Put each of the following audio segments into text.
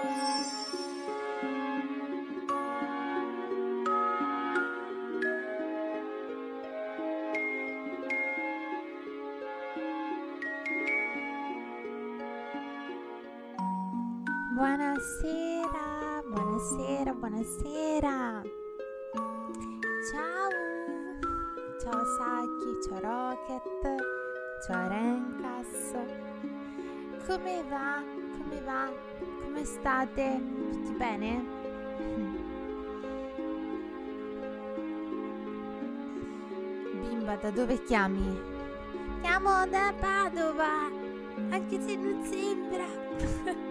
Buonasera, buonasera, buonasera. Ciao. Ciao Saki, ciao Rocket, ciao Renkas. Come va? Come va? Come state? Tutti bene? Bimba, da dove chiami? Chiamo da Padova, anche se non sembra.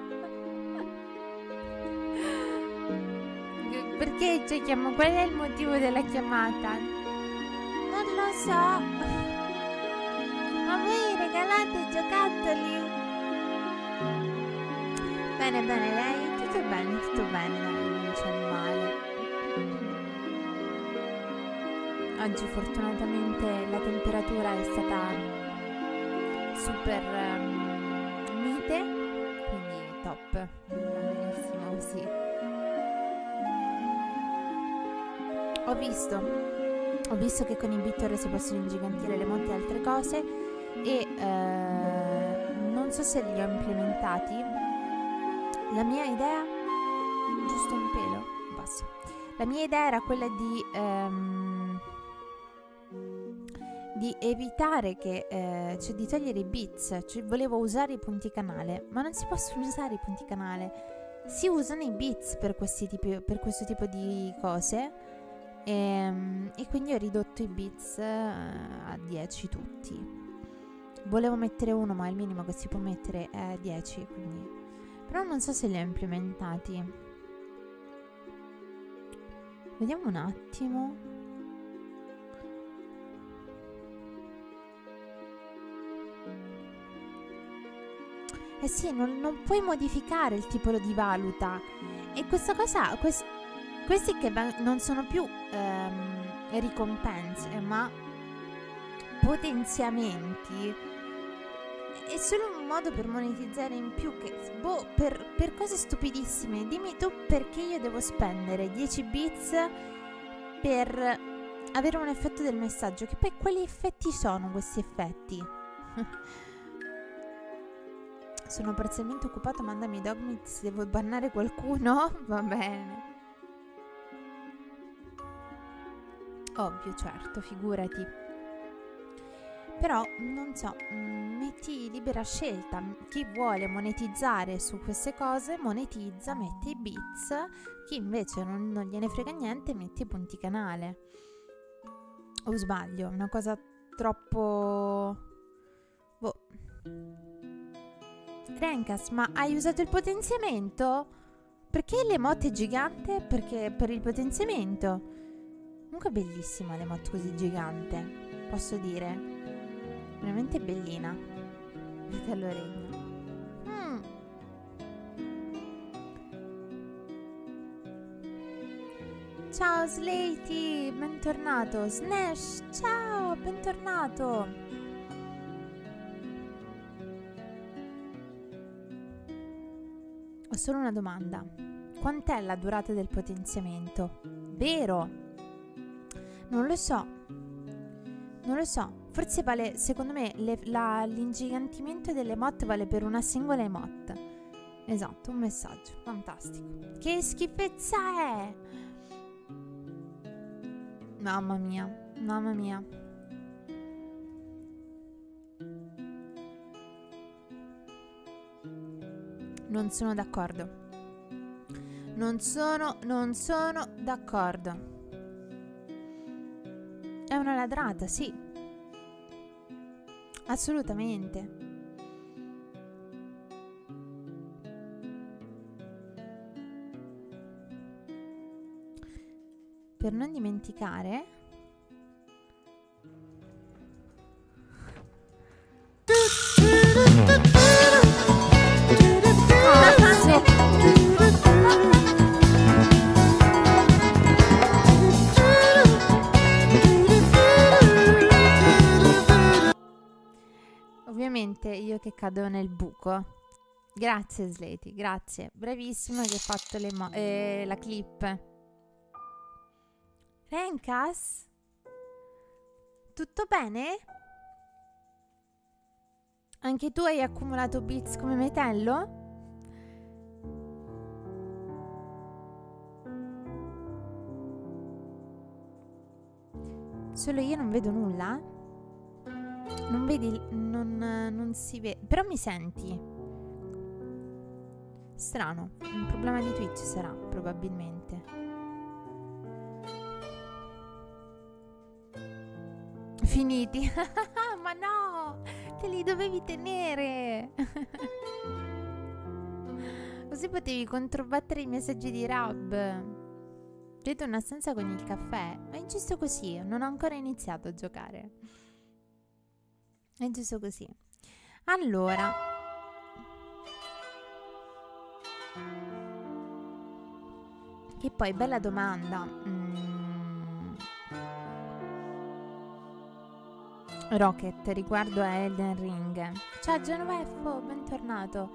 Perché ci chiamo? Qual è il motivo della chiamata? Non lo so. Ma voi regalate giocattoli? Bene, bene, lei? Tutto bene, dai, non c'è male. Oggi fortunatamente la temperatura è stata super mite, quindi top. Va benissimo così. Ho visto che con i BitTorrent si possono ingigantire le monte e altre cose e non so se li ho implementati. La mia idea, giusto un pelo, basso. La mia idea era quella di evitare che, cioè di togliere i bits, cioè volevo usare i punti canale, ma non si possono usare i punti canale. Si usano i bits per questo tipo di cose. E quindi ho ridotto i bits a 10 tutti. Volevo mettere uno, ma il minimo che si può mettere è 10, quindi. Però non so se li ho implementati. Vediamo un attimo. Eh sì, non puoi modificare il tipo di valuta. E questa cosa, questi che non sono più ricompense, ma potenziamenti. È solo un modo per monetizzare in più che, per cose stupidissime. Dimmi tu perché io devo spendere 10 bits per avere un effetto del messaggio. Che poi quali effetti sono questi effetti? Sono parzialmente occupato, mandami Dogmeat, devo bannare qualcuno? Va bene. Ovvio, certo, figurati. Però, non so, metti libera scelta. Chi vuole monetizzare su queste cose, monetizza, metti i bits. Chi invece non gliene frega niente, metti i punti canale. O sbaglio? Una cosa troppo... Boh. Renkas, ma hai usato il potenziamento? Perché l'emote è gigante? Perché per il potenziamento... Comunque è bellissima l'emote così gigante, posso dire. Veramente bellina. Fratello Regno. Ciao Slaty, bentornato. Snash, ciao, bentornato. Ho solo una domanda. Quant'è la durata del potenziamento? Vero? Non lo so. Forse vale, secondo me, l'ingigantimento delle emote vale per una singola emote. Esatto, un messaggio. Fantastico. Che schifezza è! Mamma mia, mamma mia. Non sono d'accordo. Non sono d'accordo. È una ladrata, sì. Assolutamente. Per non dimenticare... Ovviamente io che cado nel buco Grazie Sleti, grazie. Bravissima che hai fatto la clip. Renkas? Tutto bene? Anche tu hai accumulato bits come metello? Solo io non vedo nulla? Non vedi? Non si vede. Però mi senti? Strano. Un problema di Twitch sarà, probabilmente. Finiti. Ma no! Te li dovevi tenere! Così potevi controbattere i messaggi di Rab. Vedo una stanza con il caffè. Ma è giusto così, non ho ancora iniziato a giocare. È giusto così. Allora. Che poi, bella domanda. Rocket, riguardo a Elden Ring. Ciao Genoveffo, bentornato.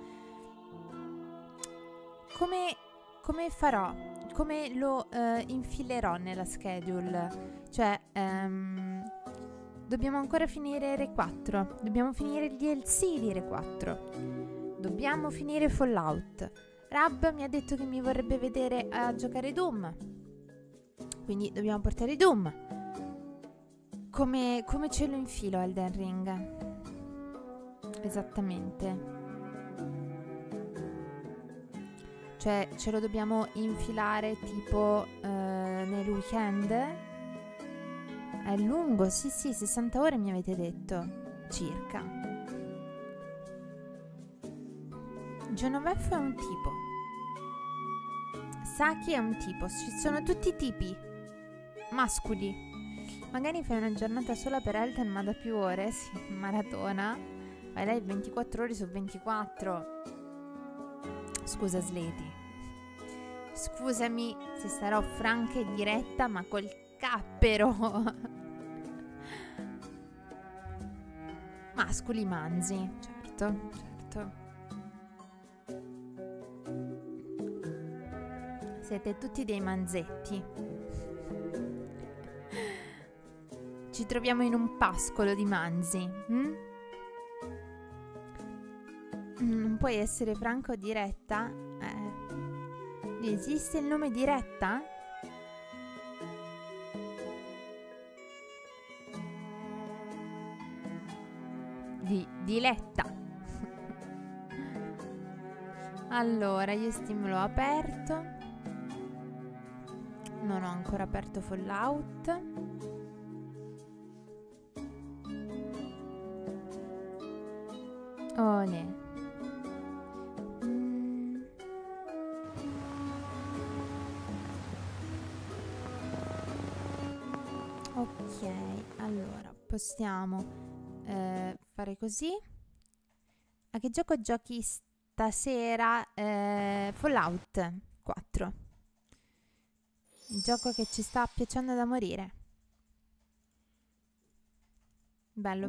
Come farò? Come lo infilerò nella schedule? Cioè, dobbiamo ancora finire R4. Dobbiamo finire il DLC di R4. Dobbiamo finire Fallout. Rab mi ha detto che mi vorrebbe vedere a giocare Doom. Quindi dobbiamo portare Doom. Come ce lo infilo Elden Ring? Esattamente. Cioè, ce lo dobbiamo infilare tipo nel weekend? È lungo? Sì, 60 ore mi avete detto. Circa. Genoveffo è un tipo. Saki è un tipo. Ci sono tutti i tipi. Mascoli. Magari fai una giornata sola per Elden, ma da più ore. Sì, maratona. Vai lei 24 ore su 24. Scusa Sleti. Scusami se sarò franca e diretta, ma col cappero. Mascoli manzi. Certo. Siete tutti dei manzetti. Ci troviamo in un pascolo di manzi. Non puoi essere franca o diretta? Esiste il nome diretta? Diletta. Allora, io Steam l'ho aperto. Non ho ancora aperto Fallout. Olè. Ok, allora possiamo fare così. A che gioco giochi stasera? Fallout 4. Il gioco che ci sta piacendo da morire. Bello.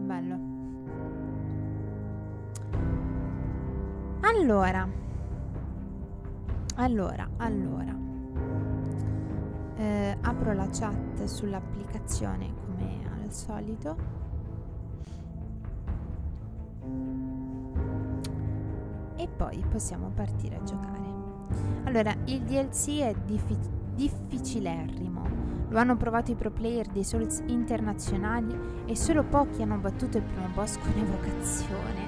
Allora. Apro la chat sull'applicazione come al solito. E poi possiamo partire a giocare. Allora, il DLC è difficilerrimo. Lo hanno provato i pro player dei Souls internazionali e solo pochi hanno battuto il primo boss con evocazione.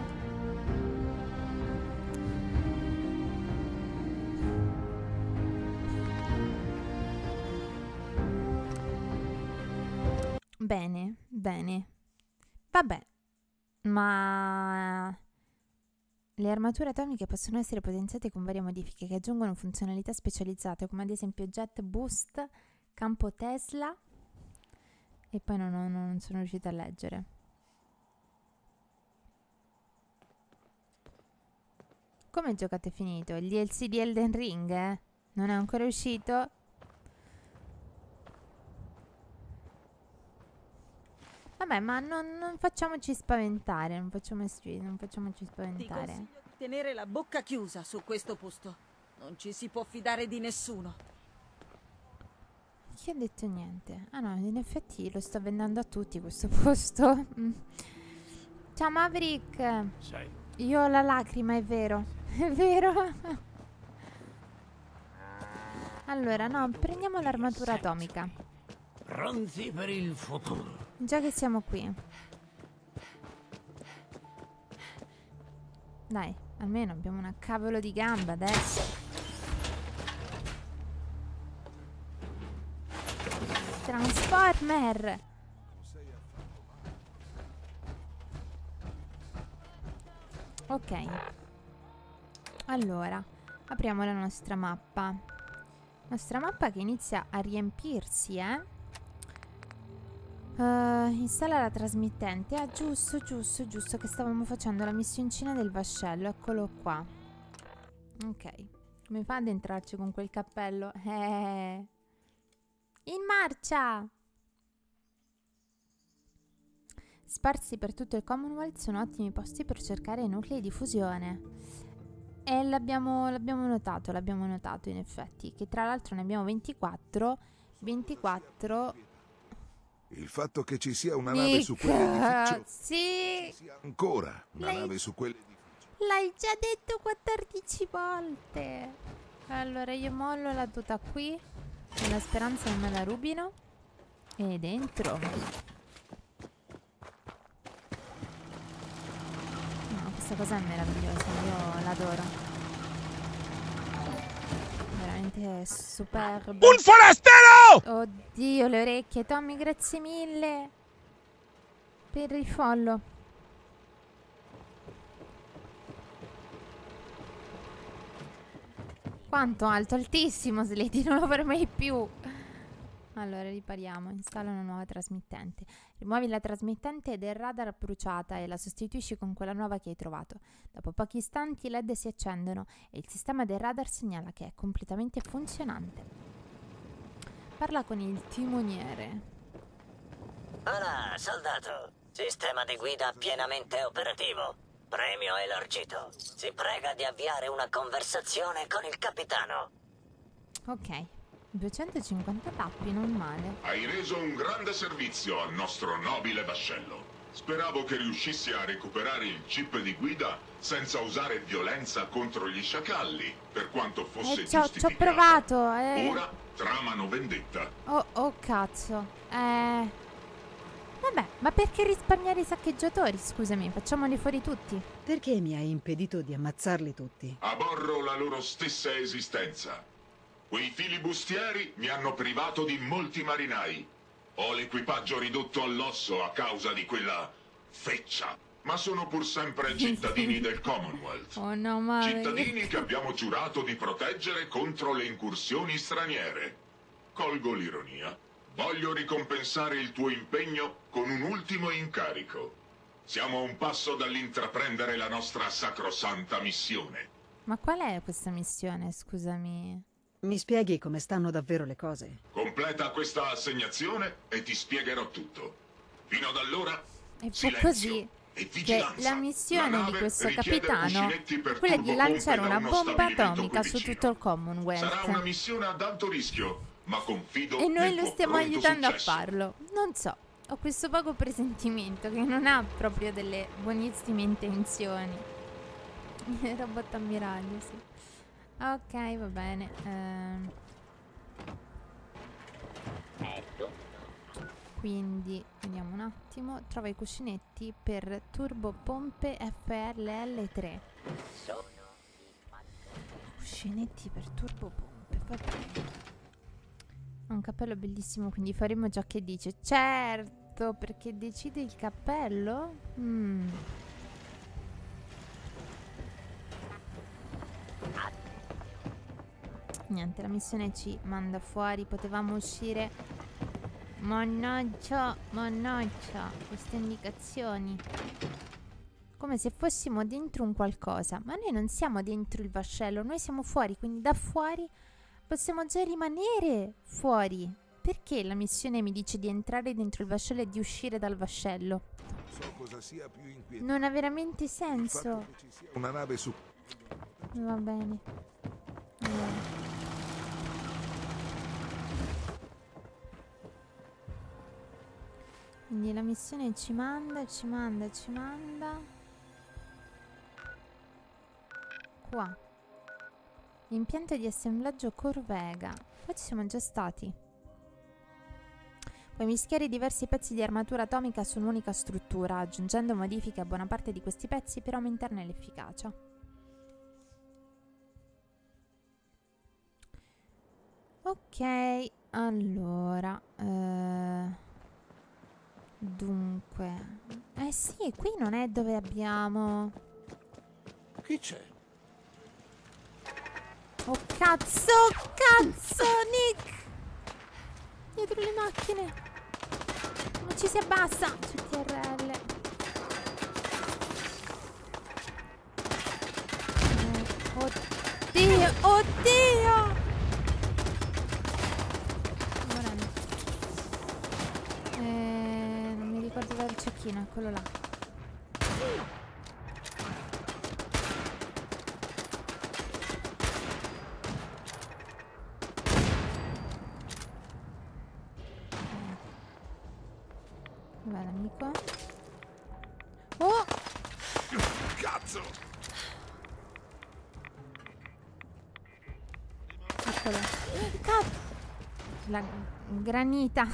Bene. Vabbè, ma le armature atomiche possono essere potenziate con varie modifiche che aggiungono funzionalità specializzate, come ad esempio Jet Boost, campo Tesla, e poi non sono riuscita a leggere. Come giocate finito? Il DLC di Elden Ring, Non è ancora uscito? Vabbè, ma non facciamoci spaventare, non facciamoci spaventare. Tenere la bocca chiusa su questo posto. Non ci si può fidare di nessuno. Chi ha detto niente? Ah no, in effetti lo sto vendendo a tutti questo posto. Ciao Maverick. Sai, Io ho la lacrima, è vero. È vero. Allora, no, prendiamo l'armatura atomica. pronti per il futuro. Già che siamo qui. Dai, almeno abbiamo una cavolo di gamba adesso. Transformer! Ok. Allora, apriamo la nostra mappa. Nostra mappa che inizia a riempirsi, installa la trasmittente. Ah, giusto, che stavamo facendo la missioncina del vascello. Eccolo qua. Ok. Come fa ad entrarci con quel cappello? In marcia! Sparsi per tutto il Commonwealth sono ottimi posti per cercare nuclei di fusione. E l'abbiamo notato in effetti. Che tra l'altro ne abbiamo 24. 24... Il fatto che ci sia una nave su quell'edificio. Sì! Sia ancora una nave su quell'edificio. L'hai già detto 14 volte. Allora io mollo la tuta qui. Nella speranza non me la rubino. E dentro. No, questa cosa è meravigliosa. Io l'adoro. Veramente superbo. Un forastero! Oddio, le orecchie. Tommy, grazie mille per il follow. Quanto alto? Altissimo, Slady, non lo fermai più. Allora, ripariamo. Installa una nuova trasmittente. Rimuovi la trasmittente del radar bruciata e la sostituisci con quella nuova che hai trovato. Dopo pochi istanti i LED si accendono e il sistema del radar segnala che è completamente funzionante. Parla con il timoniere. Hola, soldato. Sistema di guida pienamente operativo. Premio elargito. Si prega di avviare una conversazione con il capitano. Ok, 250 tappi, non male. Hai reso un grande servizio al nostro nobile vascello. Speravo che riuscissi a recuperare il chip di guida senza usare violenza contro gli sciacalli, per quanto fosse ci ho giustificata. provato, Ora tramano vendetta. Oh, cazzo. Vabbè, ma perché risparmiare i saccheggiatori? Scusami, facciamoli fuori tutti. Perché mi hai impedito di ammazzarli tutti? Aborro la loro stessa esistenza. Quei filibustieri mi hanno privato di molti marinai. Ho l'equipaggio ridotto all'osso a causa di quella feccia. Ma sono pur sempre cittadini del Commonwealth. Oh no, ma... Cittadini che abbiamo giurato di proteggere contro le incursioni straniere. Colgo l'ironia. Voglio ricompensare il tuo impegno con un ultimo incarico. Siamo a un passo dall'intraprendere la nostra sacrosanta missione. Ma qual è questa missione, scusami? Mi spieghi come stanno davvero le cose? Completa questa assegnazione e ti spiegherò tutto. Fino ad allora, E fu silenzio così e che vigilanza. la missione La di nave questo richiede capitano cuscinetti per è quella di turbopompe lanciare da una uno bomba stabilimento atomica qui su vicino. tutto il Commonwealth. Sarà una missione ad alto rischio, ma confido E noi nel lo tuo stiamo pronto aiutando successo. a farlo. Non so, ho questo vago presentimento che non ha proprio delle buonissime intenzioni. Il robot ammiraglio, sì. Ok, va bene. Quindi, vediamo un attimo. Trova i cuscinetti per turbopompe FLL3. Cuscinetti per turbopompe, va bene. Ha un cappello bellissimo, quindi faremo ciò che dice. Certo, perché decide il cappello? Niente, la missione ci manda fuori. Potevamo uscire. Mannaggia, queste indicazioni. Come se fossimo dentro un qualcosa. Ma noi non siamo dentro il vascello, noi siamo fuori, quindi da fuori possiamo già rimanere fuori. Perché la missione mi dice di entrare dentro il vascello e di uscire dal vascello? So cosa sia più inquietante. Non ha veramente Il senso. fatto che ci sia una nave su... Va bene. Allora. Quindi la missione ci manda qua. Impianto di assemblaggio Corvega. Qua ci siamo già stati. Puoi mischiare diversi pezzi di armatura atomica su un'unica struttura, aggiungendo modifiche a buona parte di questi pezzi per aumentarne l'efficacia. Ok, allora dunque, sì, qui non è dove abbiamo... Chi c'è? Oh cazzo, Nick! Dietro le macchine. Non ci si abbassa. CTRL. Oddio, oddio! Non mi ricordo dove è il cecchino, eccolo là. Dov'è l'amico? Oh! Cazzo! Eccolo. Cazzo! La granita.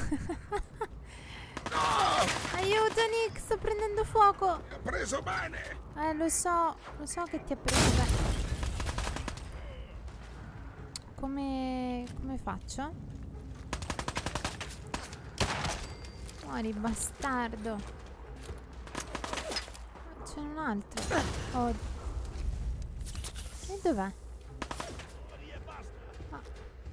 Aiuto Nick, sto prendendo fuoco. Ha preso bene! Lo so che ti ha preso bene. Come faccio? Muori, bastardo. C'è un altro. Oh. E dov'è? Ah.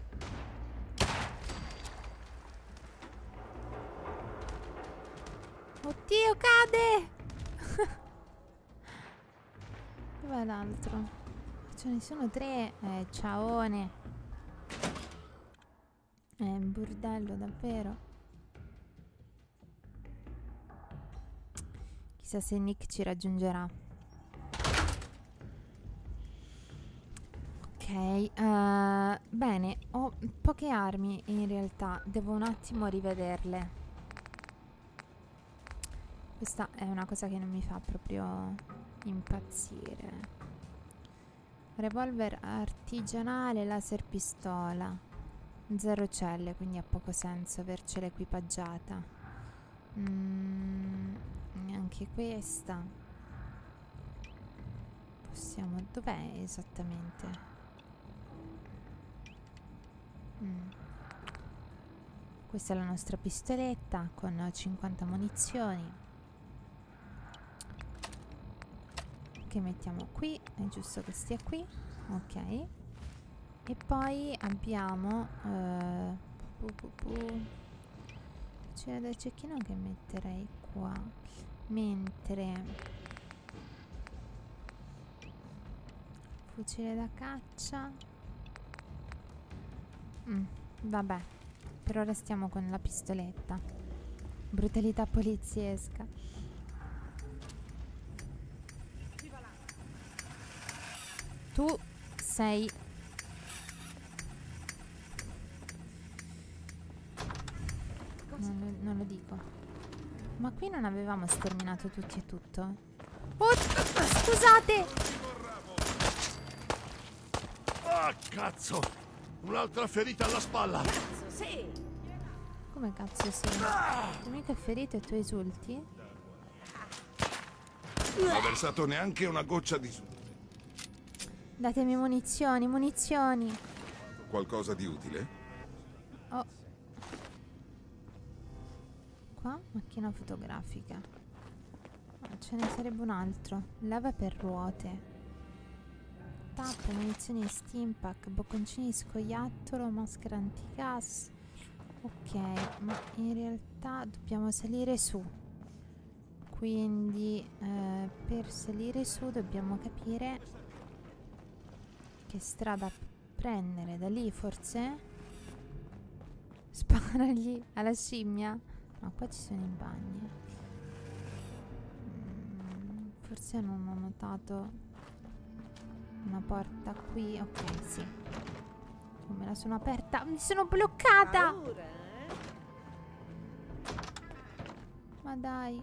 Oddio, cade! Dov'è l'altro? Ce ne sono 3. Ciaone. È un bordello, davvero. Chissà se Nick ci raggiungerà. Ok, bene, ho poche armi in realtà, devo un attimo rivederle. Questa è una cosa che non mi fa proprio impazzire. Revolver artigianale, laser pistola. 0 celle, quindi ha poco senso avercela equipaggiata. Neanche questa. Possiamo... Dov'è esattamente? Questa è la nostra pistoletta con 50 munizioni. Che mettiamo qui. È giusto che stia qui. Ok. E poi abbiamo... c'era del cecchino che metterei qua. Mentre... fucile da caccia. Vabbè, per ora stiamo con la pistoletta. Brutalità poliziesca. Tu sei... Non lo dico. Ma qui non avevamo sterminato tutti e tutto? Oh, scusate! Ah, cazzo! Un'altra ferita alla spalla! Cazzo, sì! Come cazzo sì? Tu mica è ferito e tu esulti? Non ho versato neanche una goccia di sugo. Datemi munizioni, munizioni! Qualcosa di utile? Oh. Qua? Macchina fotografica. Oh, ce ne sarebbe un altro. Leva per ruote. Tappo, munizioni steampack, bocconcini di scoiattolo, maschera antigas. Ok, ma in realtà dobbiamo salire su. Quindi per salire su dobbiamo capire che strada prendere. Da lì forse? Sparagli alla scimmia. No, qua ci sono i bagni. Forse non ho notato una porta qui. Ok, sì. Me la sono aperta. Mi sono bloccata. Ma dai.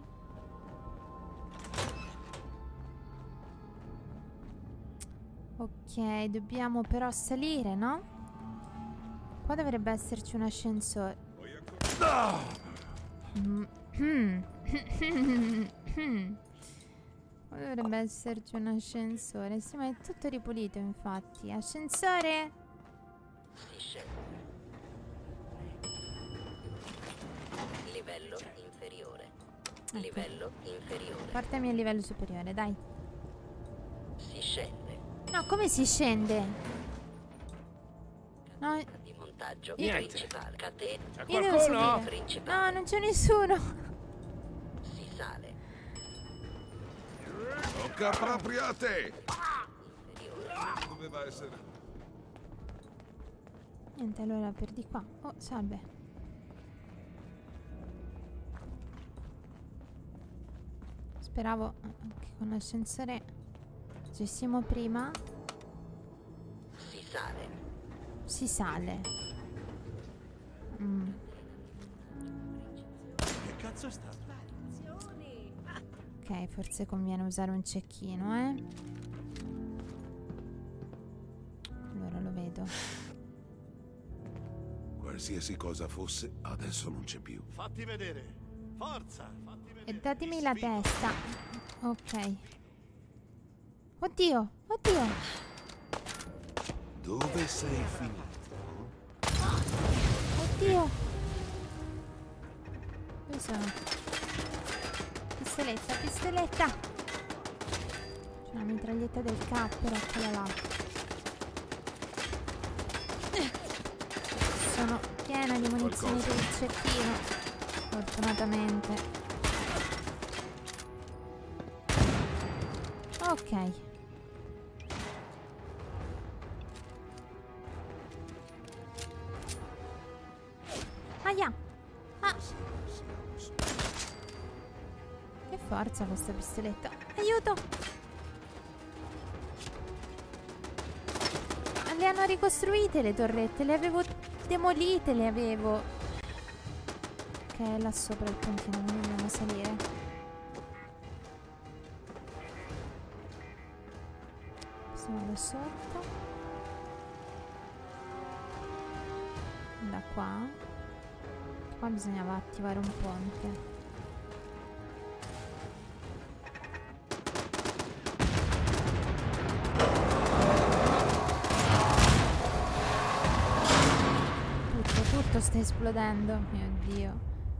Ok, dobbiamo però salire, no? Qua dovrebbe esserci un ascensore. Qua dovrebbe esserci un ascensore. Sì, ma è tutto ripulito, infatti. Ascensore? Si scende. Livello inferiore. Ecco. Livello inferiore. Portami al livello superiore, dai. Si scende. No, come si scende? No, Di montaggio Niente. principale. Catena. C'è io devo qualcuno? salire. Principale. No, non c'è nessuno. Si sale. Tocca proprio a te! Inferiore. Doveva essere... Niente, allora per di qua. Oh, salve. Speravo che con l'ascensore facessimo prima. Si sale. Si sale. Che cazzo è stato? Ok, forse conviene usare un cecchino, eh. Allora lo vedo. Qualsiasi cosa fosse, adesso non c'è più. Fatti vedere. Forza, fatti vedere. E datemi Ti la sfido. testa. Ok. Oddio, oddio. Dove sei finito? Oddio. Dove sono? Pistoletta, pistoletta. C'è una mitraglietta del cappero, quella là. Sono piena di munizioni per il cecchino. Fortunatamente. Ok. Aia. Ah. Che forza questa pistoletta. Aiuto. Le hanno ricostruite le torrette. Le avevo demolite, le avevo. Ok, là sopra il pontino, quindi dobbiamo salire. Siamo da sotto. Da qua. Qua bisognava attivare un ponte. Tutto sta esplodendo, mio Dio.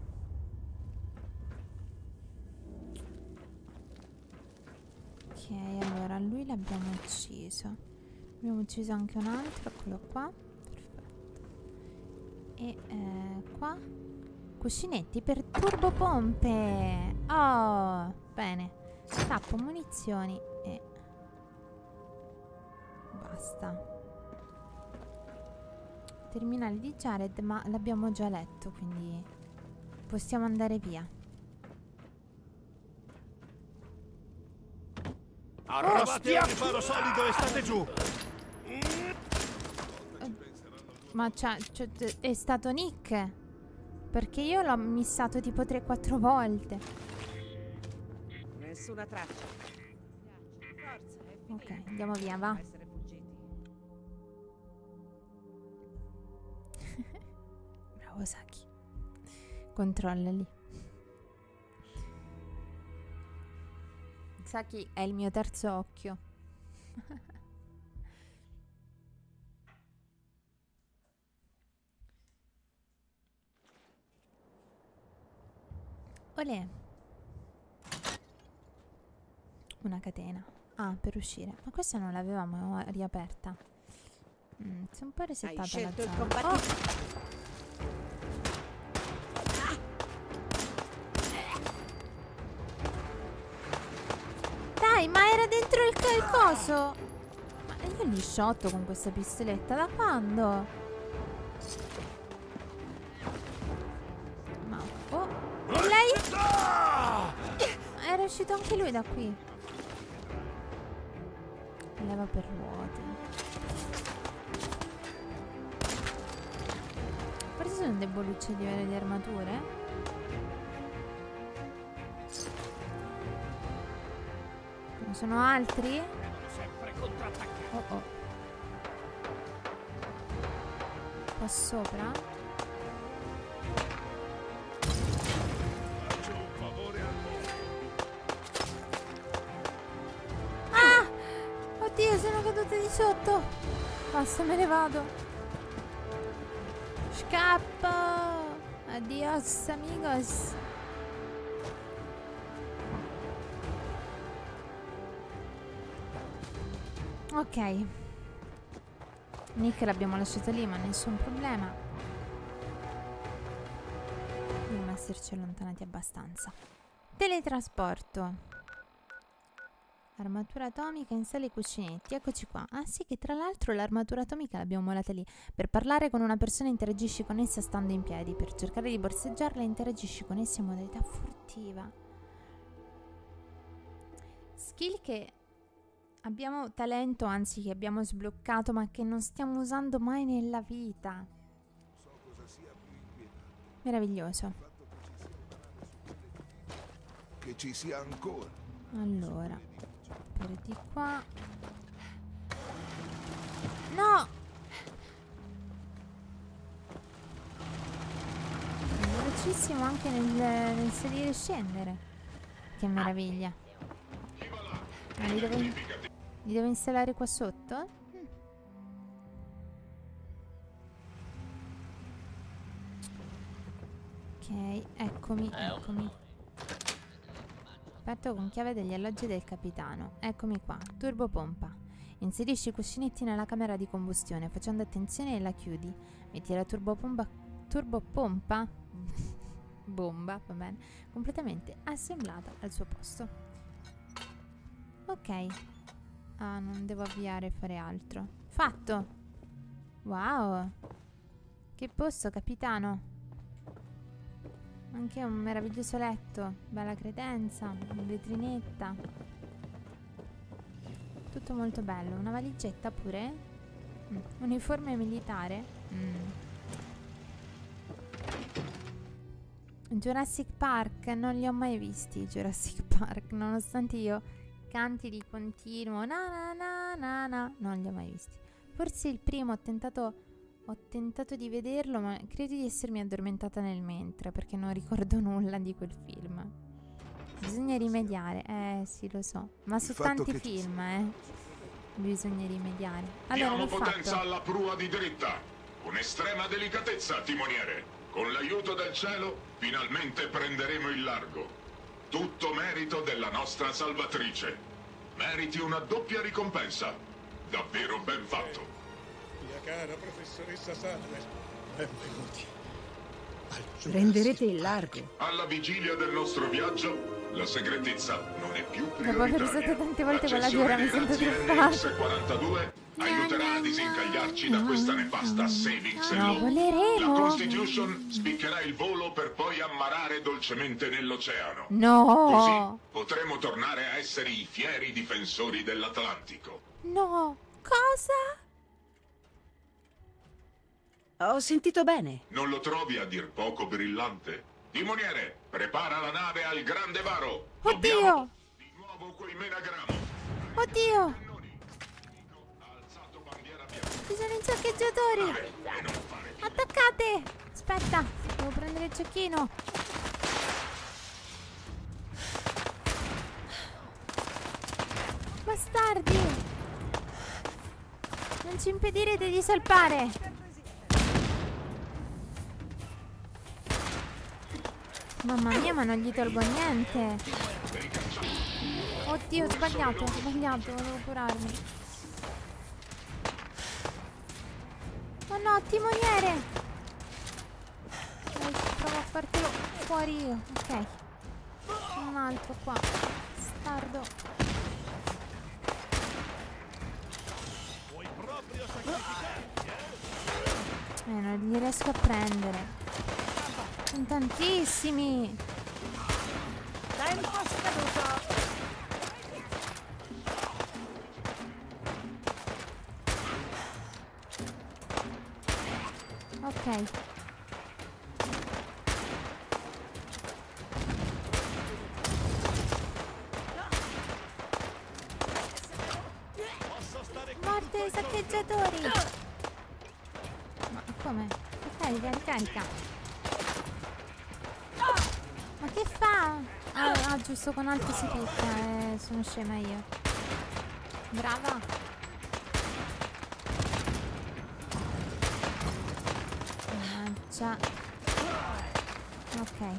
Ok, allora lui l'abbiamo ucciso. Abbiamo ucciso anche un altro, eccolo qua. Perfetto. E qua cuscinetti per turbopompe. Oh, bene. Tappo munizioni e basta. Terminale di Jared, ma l'abbiamo già letto, quindi possiamo andare via. Arrovate al riparo solido e state giù. Ma è stato Nick? Perché io l'ho missato tipo 3-4 volte. Nessuna traccia. Forza, è finita. Ok, andiamo via, va. Essere fuggiti. Bravo Saki. Controllali. Saki è il mio terzo occhio. Olè. Una catena. Ah, per uscire. Ma questa non l'avevamo riaperta. Si è un po' Hai resettata la scelto il zona. combattimento. Dai, ma era dentro il coso. Ma io li sciotto con questa pistoletta. Da quando? Oh, e lei? Era uscito anche lui da qui. Leva per ruote. Forse sono debolucce a livello di armature. Ce ne sono altri? Oh oh. Qua sopra? Ah! Oddio, sono caduta di sotto. Basta, me ne vado. Scappo. Adios, amigos. Ok. Nick l'abbiamo lasciato lì, ma nessun problema. Dobbiamo esserci allontanati abbastanza. Teletrasporto. Armatura atomica in sale cuscinetti. Eccoci qua. Ah sì, che tra l'altro l'armatura atomica l'abbiamo mollata lì. Per parlare con una persona interagisci con essa stando in piedi. Per cercare di borseggiarla interagisci con essa in modalità furtiva. Skill che abbiamo talento, anzi che abbiamo sbloccato, ma che non stiamo usando mai nella vita. Meraviglioso. Che ci sia ancora. Allora, per di qua. No! È velocissimo anche nel salire e scendere. Che meraviglia. Ma li devo installare qua sotto? Ok, eccomi. Aperto con chiave degli alloggi del capitano. Eccomi qua. Turbopompa. Inserisci i cuscinetti nella camera di combustione. Facendo attenzione la chiudi. Metti la turbopompa bomba, va bene, completamente assemblata al suo posto. Ok. Ah, non devo avviare e fare altro. Fatto. Wow. Che posto, capitano. Anche un meraviglioso letto. Bella credenza. Vetrinetta. Tutto molto bello. Una valigetta pure. Uniforme militare. Jurassic Park. Non li ho mai visti Jurassic Park. Nonostante io canti di continuo. Non li ho mai visti. Forse il primo ho tentato di vederlo, ma credo di essermi addormentata nel mentre, perché non ricordo nulla di quel film. Bisogna rimediare, sì, lo so. Ma su tanti film, bisogna rimediare. Allora, diamo potenza alla prua di dritta, con estrema delicatezza, timoniere. Con l'aiuto del cielo, finalmente prenderemo il largo. Tutto merito della nostra salvatrice. Meriti una doppia ricompensa. Davvero ben fatto. Mia cara professoressa Sadler, benvenuti. Prenderete il largo. Alla vigilia del nostro viaggio, la segretezza non è più prioritaria. Dopo aver usato tante volte quella di ora mi sento truffato. NX-42 aiuterà a disincagliarci da questa nefasta savings law. Voleremo. La Constitution spiccherà il volo per poi ammarare dolcemente nell'oceano. No. Così potremo tornare a essere i fieri difensori dell'Atlantico. No. Cosa? Ho sentito bene. Non lo trovi a dir poco brillante? Timoniere, prepara la nave al grande varo. Oddio! Di nuovo quei menagramo. Oddio! Ci sono i saccheggiatori! Attaccate! Aspetta, devo prendere il cecchino. Bastardi! Non ci impedirete di salpare! Mamma mia, ma non gli tolgo niente. Oddio, ho sbagliato, volevo curarmi. Oh no, timoniere! Dai, provo a fartelo fuori io. Ok. Un altro qua. Stardo. Non li riesco a prendere. Sono tantissimi. Tempo scaduto. Ok. Morte ai saccheggiatori. Ma come? Ricarica, ricarica. Ma che fa? Ah, giusto, con alto si picchia. Sono scema io. Brava. Mannaggia. Ok.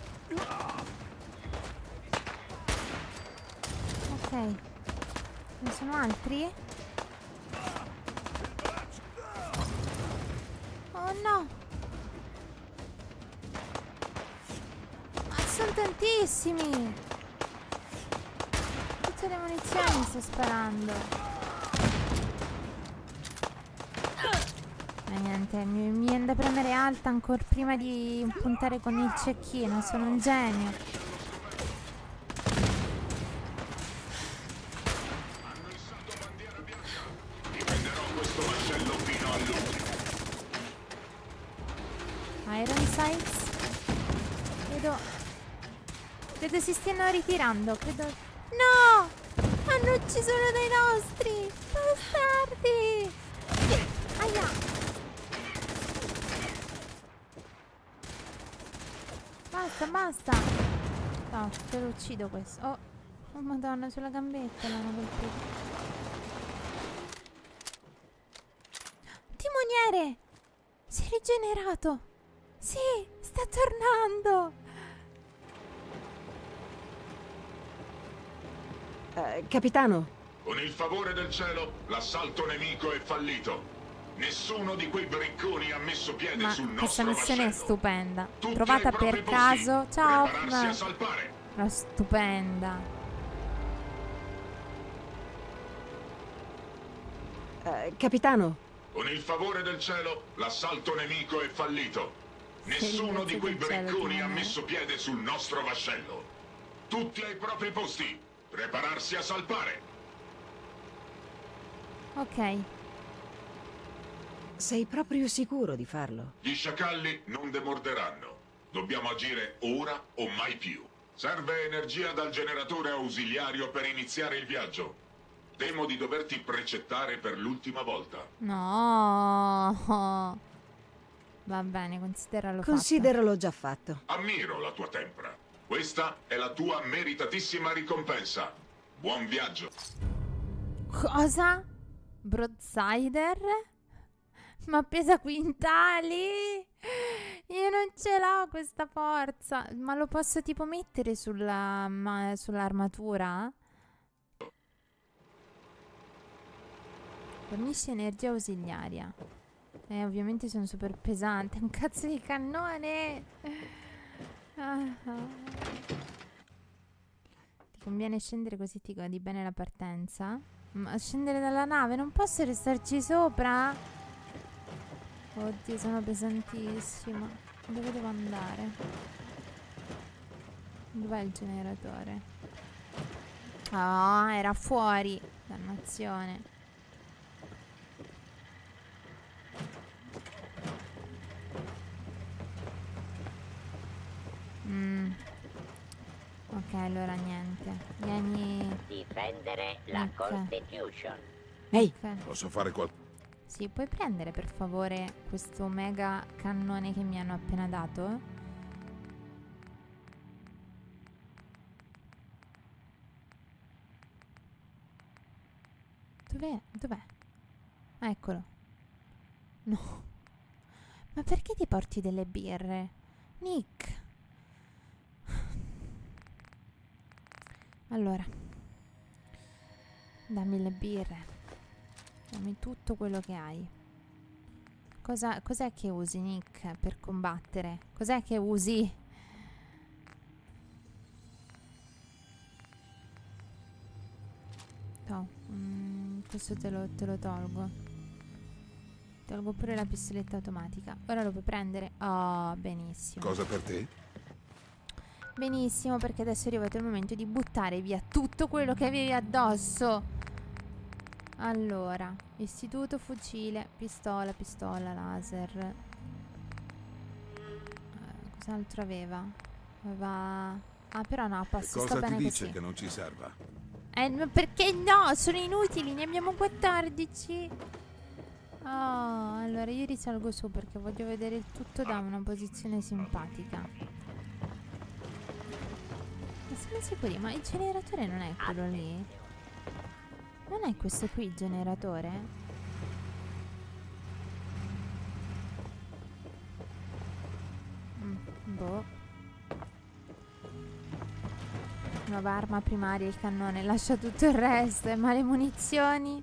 Ok. Ne sono altri? Oh no! Ma sono tantissimi! Tutte le munizioni sto sparando. E niente, mi viene da premere alta ancora prima di puntare con il cecchino. Sono un genio. Iron Sights. Credo si stiano ritirando. Credo. No! Hanno ucciso uno dei nostri! Bastardi! Aia! Basta, basta! No, te lo uccido questo. Oh, oh madonna, sulla gambetta l'hanno colpito. Timoniere! Si è rigenerato! Sì, sta tornando! Capitano, Con il favore del cielo, l'assalto nemico è fallito. Nessuno di quei bricconi ha messo piede Ma sul questa nostro missione è vascello. stupenda. Tutti Trovata ai propri per posti. caso. Ciao, Prepararsi a salpare. Era stupenda. capitano, Con il favore del cielo, l'assalto nemico è fallito. Nessuno di quei grazie del cielo, bricconi ha Timone. messo piede sul nostro vascello. Tutti ai propri posti. Prepararsi a salpare. Ok. sei proprio sicuro di farlo? Gli sciacalli non demorderanno. Dobbiamo agire ora o mai più. Serve energia dal generatore ausiliario per iniziare il viaggio. Temo di doverti precettare per l'ultima volta. No. Va bene, consideralo Consideralo già fatto. Ammiro la tua tempra. Questa è la tua meritatissima ricompensa. Buon viaggio. fatto. Cosa? Broadsider? Ma pesa quintali? Io non ce l'ho questa forza. Ma lo posso tipo mettere sull'armatura? Fornisce energia ausiliaria. Ovviamente sono super pesante. Un cazzo di cannone. Ah. Ti conviene scendere così ti godi bene la partenza? Ma scendere dalla nave? Non posso restarci sopra? Oddio, sono pesantissima. Dove devo andare? Dov'è il generatore? Ah, era fuori. Dannazione. Ok, allora niente. Vieni. Difendere la Ok. Constitution. Ehi, Ok. Posso fare qualcosa? Sì, puoi prendere per favore questo mega cannone che mi hanno appena dato? Dov'è? Dov'è? Ah, eccolo. No. Ma perché ti porti delle birre? Nick. Allora. Dammi le birre. Dammi tutto quello che hai. Cos'è che usi, Nick, per combattere? Cos'è che usi? No, questo te lo tolgo. tolgo pure la pistoletta automatica. Ora lo puoi prendere. Oh, benissimo. Cosa per te? Benissimo, perché adesso è arrivato il momento di buttare via tutto quello che avevi addosso. Allora, istituto, fucile, pistola, pistola, laser. Cos'altro aveva? Ah, però no, posso, sto Cosa bene ti dice così. che non ci serva? Perché no? Sono inutili, ne abbiamo 14. Oh, allora io risalgo su perché voglio vedere il tutto da una posizione simpatica. Ma siamo sicuri? Ma il generatore non è quello lì? Non è questo qui il generatore? Boh. Nuova arma primaria, il cannone. Lascia tutto il resto. Ma le munizioni?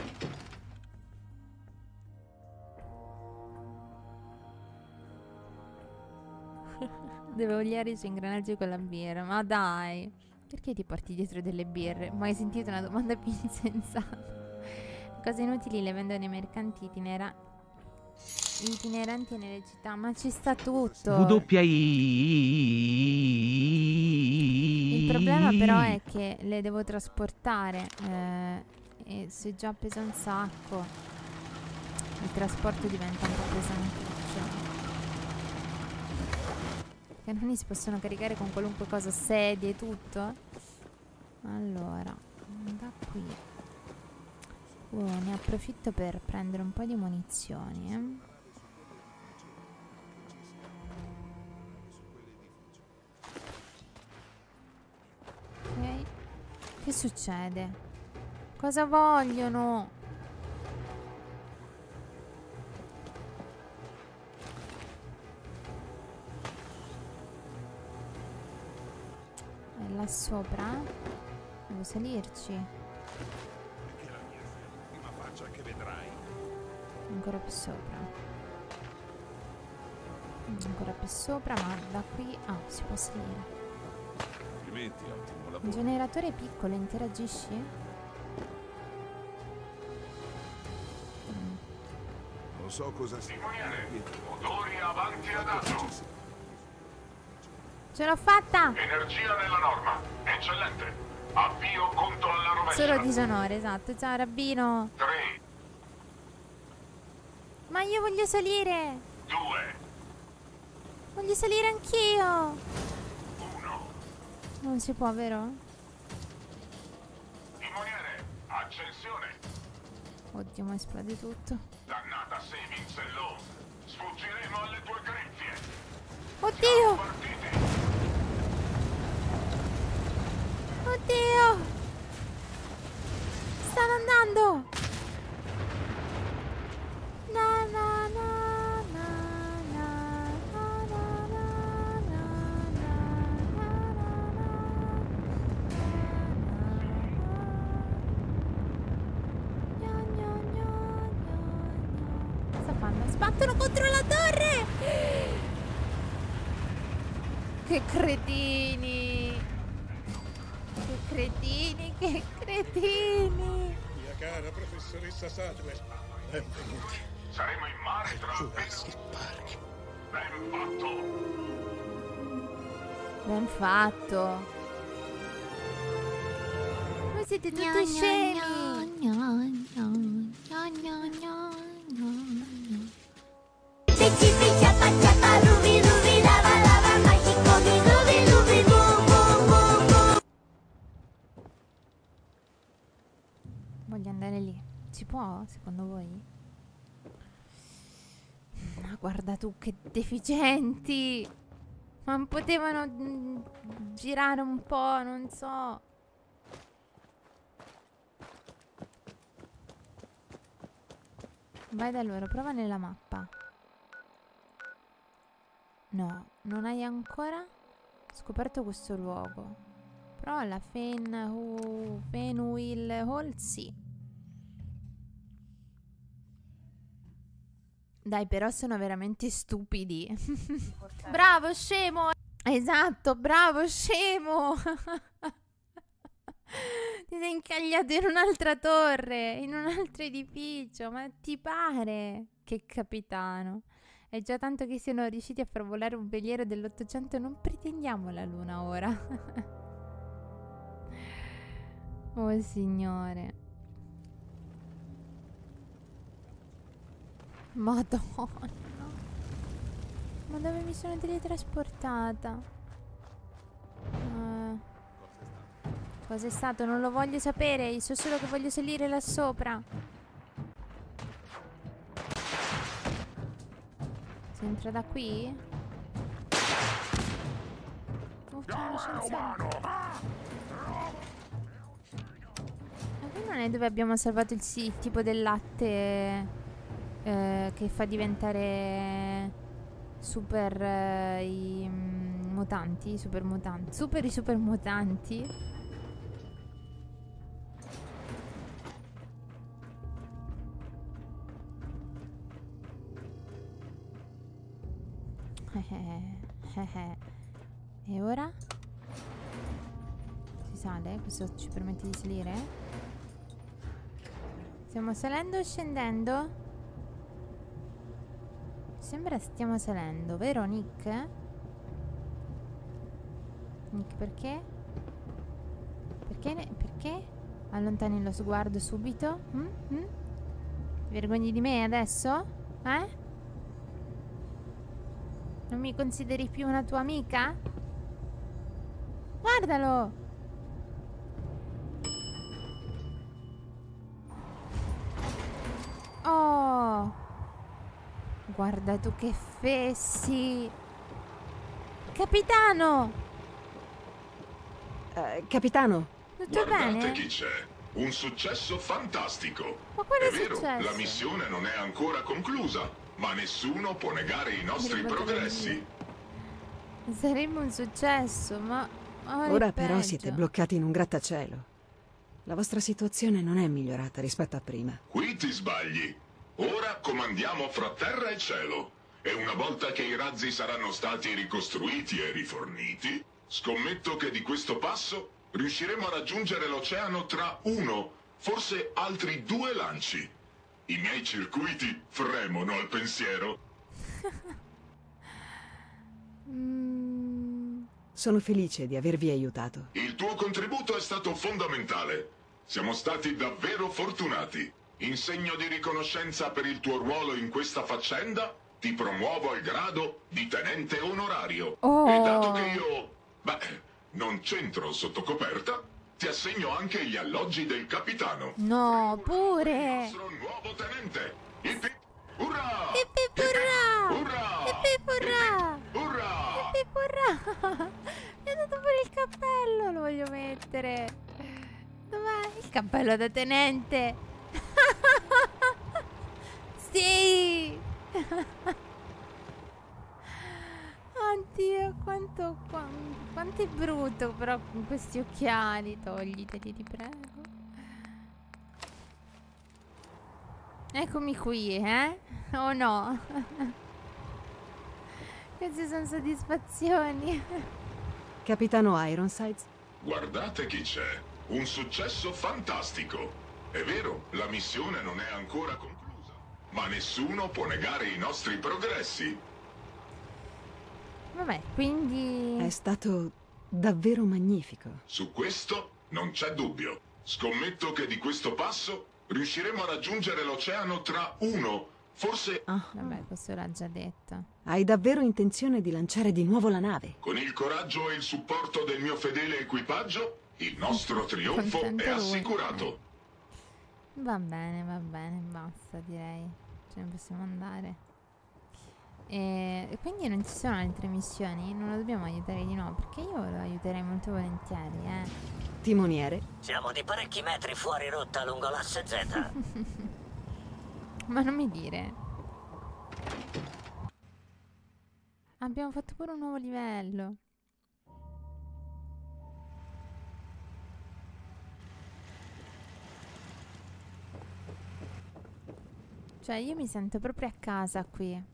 Devo oliare i suoi ingranaggi con la birra. Ma dai, perché ti porti dietro delle birre? Mai sentito una domanda più insensata? Cose inutili le vendono i mercanti itineranti nelle città. Ma ci sta tutto. Il problema però è che le devo trasportare e se già pesa un sacco, il trasporto diventa un po' pesantuccio. I cannoni si possono caricare con qualunque cosa, sedie e tutto. Allora, da qui ne approfitto per prendere un po' di munizioni, Ok. Che succede? Cosa vogliono? È là sopra? Devo salirci. Prima faccia che vedrai. Ancora più sopra. Ancora più sopra, ma da qui... Ah, si può salire. Complimenti, ottimo Il lavoro. generatore è piccolo, interagisci? Non so cosa sia. Motori avanti ad atto. Ce l'ho fatta! Energia nella norma. Eccellente. Avvio conto alla rovescia. Solo disonore, esatto. Ciao, Rabbino. 3, Ma io voglio salire! 2, Voglio salire anch'io! 1. Non si può, vero? Timoniere, accensione. Oddio, ma esplode tutto. Dannata Saving Sello. Sfuggiremo alle tue grinfie. Oddio! Partiti. Oddio! Stanno andando! Na na na na na na na na na na. Cosa fanno? Sbattono contro la torre! Che cretini! Che cretini, che cretini! Mia cara professoressa Sadwell, benvenuti. Saremo in mare tra Jurassic Park. ben fatto. Ben fatto! Voi siete tutti scemi! Voglio andare lì. Si può, secondo voi? Ma guarda tu che deficienti! Ma non potevano girare un po', non so. Vai da loro, prova nella mappa. No, non hai ancora scoperto questo luogo. Però la Fenwhill Hall sì. Dai, però sono veramente stupidi. Bravo, scemo! Esatto, bravo, scemo! Ti sei incagliato in un'altra torre, in un altro edificio, ma ti pare? Che capitano. È già tanto che siano riusciti a far volare un veliero dell'800. Non pretendiamo la luna ora. Oh signore. Madonna. Ma dove mi sono teletrasportata? Cos'è stato? Non lo voglio sapere. Io so solo che voglio salire là sopra. Si entra da qui? Oh, c'è un ascensore. Ma qui non è dove abbiamo salvato il tipo del latte che fa diventare super i mutanti, super mutanti, super i super mutanti. E ora? Si sale? Questo ci permette di salire? Stiamo salendo o scendendo? Sembra stiamo salendo, vero Nick? Nick, perché? Perché? Allontani lo sguardo subito? Ti vergogni di me adesso? Eh? Non mi consideri più una tua amica? Guardalo! Oh! Guarda tu che fessi! Capitano! Capitano! Tutto Guardate bene? chi c'è. Un successo fantastico. Ma quale È vero, successo? la missione non è ancora conclusa, ma nessuno può negare i nostri Arrivato progressi. Sarebbe un successo, ma Ora è però peggio. siete bloccati in un grattacielo. La vostra situazione non è migliorata rispetto a prima. Qui ti sbagli. Ora comandiamo fra terra e cielo. E una volta che i razzi saranno stati ricostruiti e riforniti, scommetto che di questo passo riusciremo a raggiungere l'oceano tra uno, forse altri 2 lanci. I miei circuiti fremono al pensiero. Sono felice di avervi aiutato. Il tuo contributo è stato fondamentale. Siamo stati davvero fortunati. In segno di riconoscenza per il tuo ruolo in questa faccenda, ti promuovo al grado di tenente onorario. Oh. E dato che io, non c'entro sotto coperta, ti assegno anche gli alloggi del capitano. No, Il pure! nostro nuovo tenente. Ip ip, urrà! Ip ip urrà! Urrà! Ip ip urrà! Urrà! Ip ip urrà! Mi ha dato pure il cappello, lo voglio mettere. Dov'è il cappello da tenente? Sì! Oddio, quanto è brutto però con questi occhiali. Togliteli, ti prego. Eccomi qui, eh? Oh no? Queste sono soddisfazioni. Capitano Ironsides? Guardate chi c'è. Un successo fantastico. È vero, la missione non è ancora conclusa, ma nessuno può negare i nostri progressi. Vabbè, quindi... È stato davvero magnifico. Su questo non c'è dubbio. Scommetto che di questo passo riusciremo a raggiungere l'oceano tra uno, forse Vabbè, questo l'ha già detto. Hai davvero intenzione di lanciare di nuovo la nave? con il coraggio e il supporto del mio fedele equipaggio, il nostro trionfo Contento è lui. assicurato. Va bene, basta, direi. Ce ne possiamo andare. E quindi non ci sono altre missioni? Non lo dobbiamo aiutare di nuovo? Perché io lo aiuterei molto volentieri, Timoniere? Siamo di parecchi metri fuori rotta lungo l'asse Z. Ma non mi dire. Abbiamo fatto pure un nuovo livello. Cioè, io mi sento proprio a casa qui.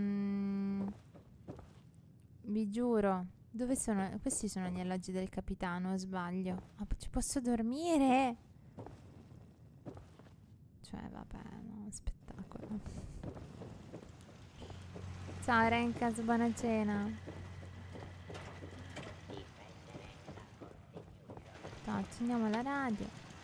Vi giuro. Dove sono? Questi sono gli alloggi del capitano, o sbaglio? Ma ci posso dormire? Cioè, vabbè, no, spettacolo. Ciao Rencas, buona cena. Accendiamo la radio.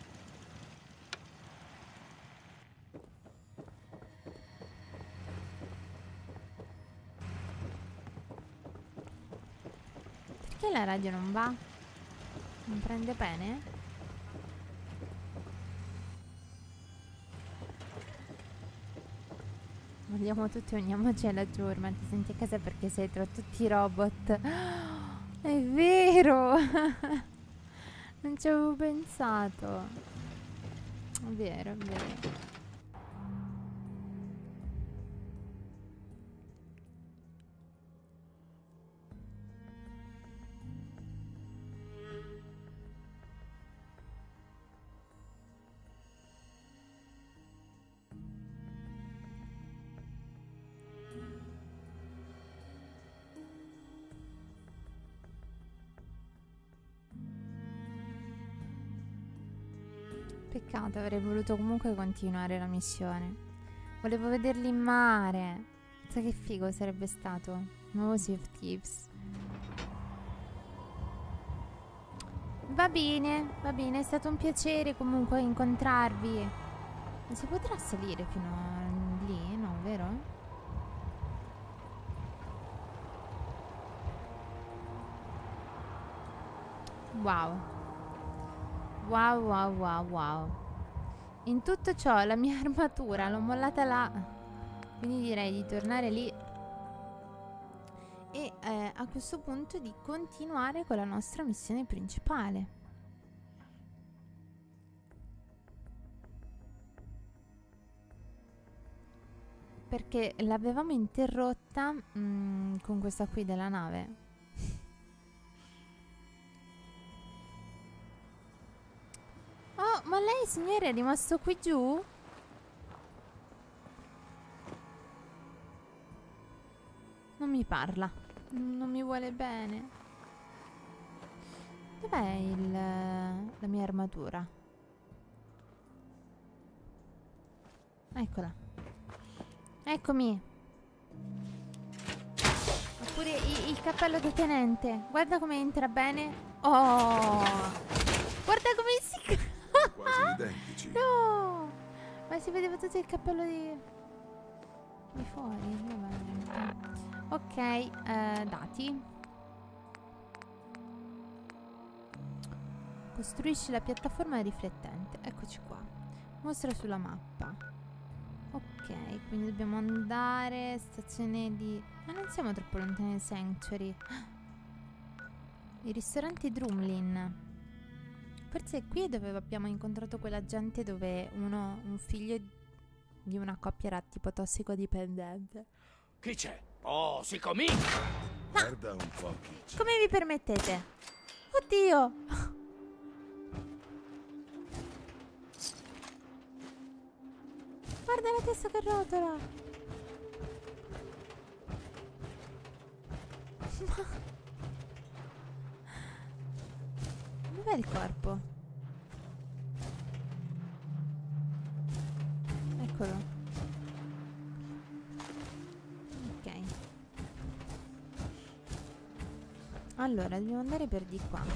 Perché la radio non va? Non prende bene? Vogliamo tutti, uniamoci laggiù, ma ti senti a casa perché sei tra tutti i robot. È vero! Non ci avevo pensato. È vero, è vero. Peccato, avrei voluto comunque continuare la missione. Volevo vederli in mare. Sai che figo sarebbe stato? Nuovo Sea of Thieves. Va bene, è stato un piacere comunque incontrarvi. Ma si potrà salire fino a lì, no, vero? Wow. Wow. In tutto ciò la mia armatura l'ho mollata là. Quindi direi di tornare lì. E a questo punto di continuare con la nostra missione principale. Perché l'avevamo interrotta con questa qui della nave. Oh, ma lei, signore, è rimasto qui giù? Non mi parla. Non mi vuole bene. Dov'è la mia armatura? Eccola. Eccomi. Oppure il cappello da tenente. Guarda come entra bene. Oh! Guarda come si... Quasi identici. No! Ma si vedeva tutto il cappello di fuori. Vabbè. Ok, dati. Costruisci la piattaforma riflettente. Eccoci qua. Mostra sulla mappa. Ok, quindi dobbiamo andare. Stazione di... Ma non siamo troppo lontani dal Sanctuary. Il ristorante Drumlin. Forse è qui dove abbiamo incontrato quella gente dove un figlio di una coppia era tipo tossicodipendente. Chi c'è? Oh, si comincia! Guarda un po' chi c'è. Come vi permettete? Oddio! Guarda la testa che rotola! Dov'è il corpo? Eccolo. Ok. Allora, dobbiamo andare per di qua.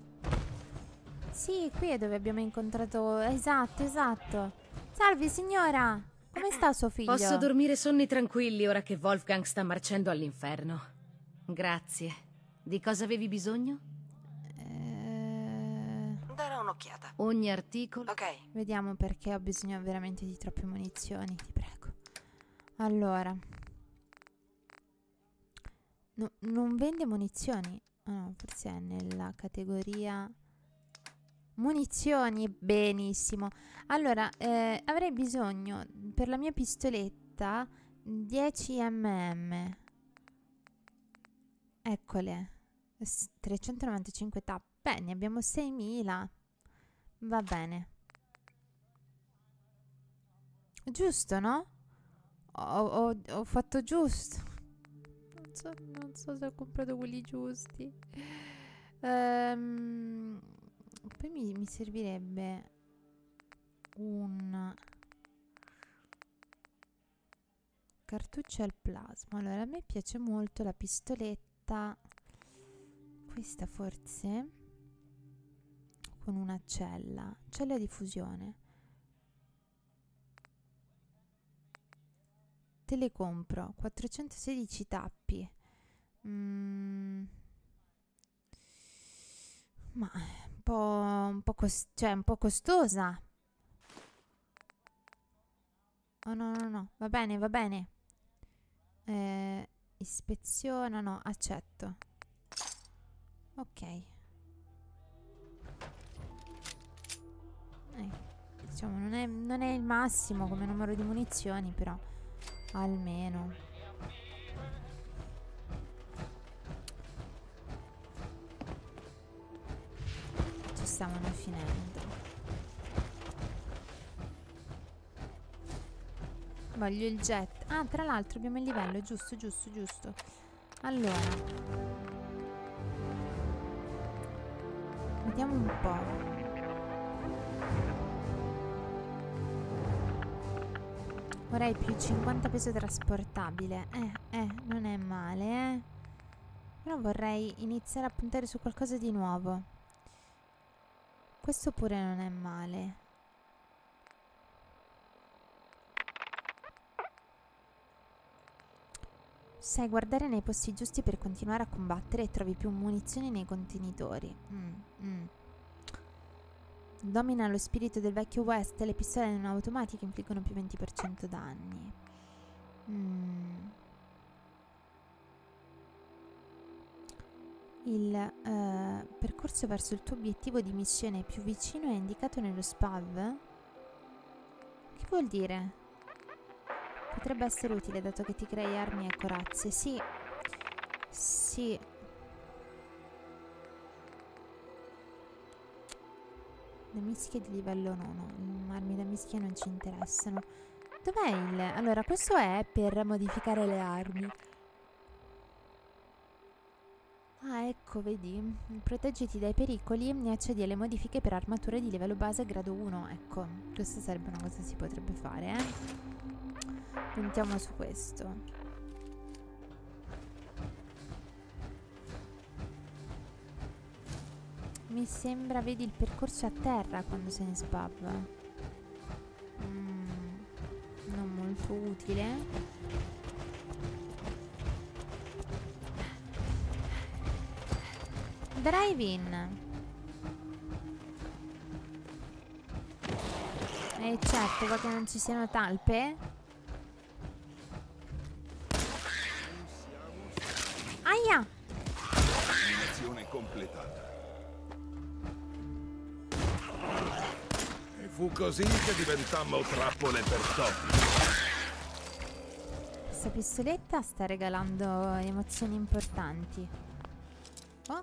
Sì, qui è dove abbiamo incontrato... Esatto. Salve, signora! Come sta suo figlio? Posso dormire sonni tranquilli ora che Wolfgang sta marcendo all'inferno. Grazie. Di cosa avevi bisogno? Darò un'occhiata. Ogni articolo... Ok. Vediamo perché ho bisogno veramente di troppe munizioni, ti prego. Allora. No, non vende munizioni. Oh, no, forse è nella categoria... Munizioni, benissimo. Allora, avrei bisogno per la mia pistoletta 10 mm. Eccole. 395 tappe. Ne abbiamo 6000. Va bene. Giusto, no? Ho fatto giusto. Non so se ho comprato quelli giusti. Poi mi servirebbe un cartucce al plasma. Allora, a me piace molto la pistoletta. Questa forse con una cella di fusione. Te le compro. 416 tappi. Ma un po' costosa. Oh no, va bene. Ispeziona, no, accetto. Ok. Diciamo, non è il massimo come numero di munizioni, però almeno. Ci stavano finendo. Voglio il jet. Ah, tra l'altro abbiamo il livello, giusto. Allora, vediamo un po'. Vorrei più 50 peso trasportabile. Non è male, Però vorrei iniziare a puntare su qualcosa di nuovo. Questo pure non è male. Sai guardare nei posti giusti per continuare a combattere e trovi più munizioni nei contenitori. Domina lo spirito del vecchio West. Le pistole non automatiche infliggono più 20% danni. Il percorso verso il tuo obiettivo di missione più vicino è indicato nello SPAV? Che vuol dire? Potrebbe essere utile dato che ti crei armi e corazze. Sì. Le mischie di livello 9. Armi da mischia non ci interessano. Dov'è il... Allora, questo è per modificare le armi. Ah, ecco, vedi. Proteggiti dai pericoli e accedi alle modifiche per armature di livello base grado 1. Ecco, questa sarebbe una cosa che si potrebbe fare, Puntiamo su questo. Mi sembra, vedi, il percorso a terra quando sei in SPAV. Non molto utile. Drive-in. Certo, qua che non ci siano talpe. Aia! Missione completata. E fu così che diventammo trappole per topi. Questa pistoletta sta regalando emozioni importanti. Oh.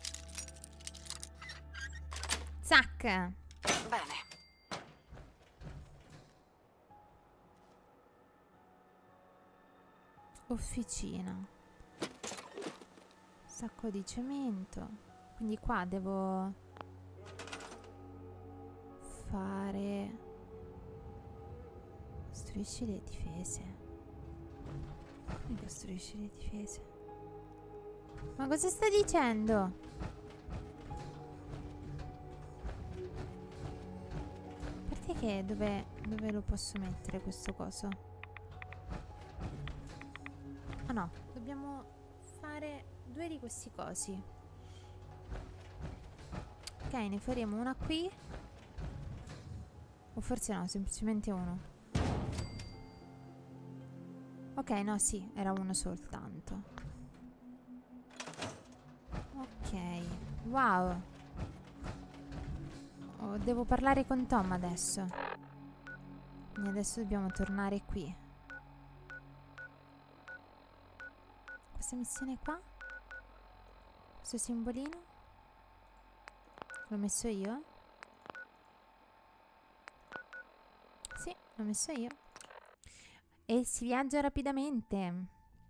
Zac! Bene. Officina. Sacco di cemento. Quindi qua devo fare... Costruisci le difese. Come costruisci le difese? Ma cosa sta dicendo? A parte che dove lo posso mettere questo coso? Ah no, dobbiamo fare 2 di questi cosi. Ok, ne faremo una qui. O forse no, semplicemente uno. Ok, no, sì, era uno soltanto. Ok, wow. Oh, devo parlare con Tom adesso. Quindi adesso dobbiamo tornare qui. Questa missione qua? Questo simbolino? L'ho messo io? Sì, l'ho messo io. E si viaggia rapidamente.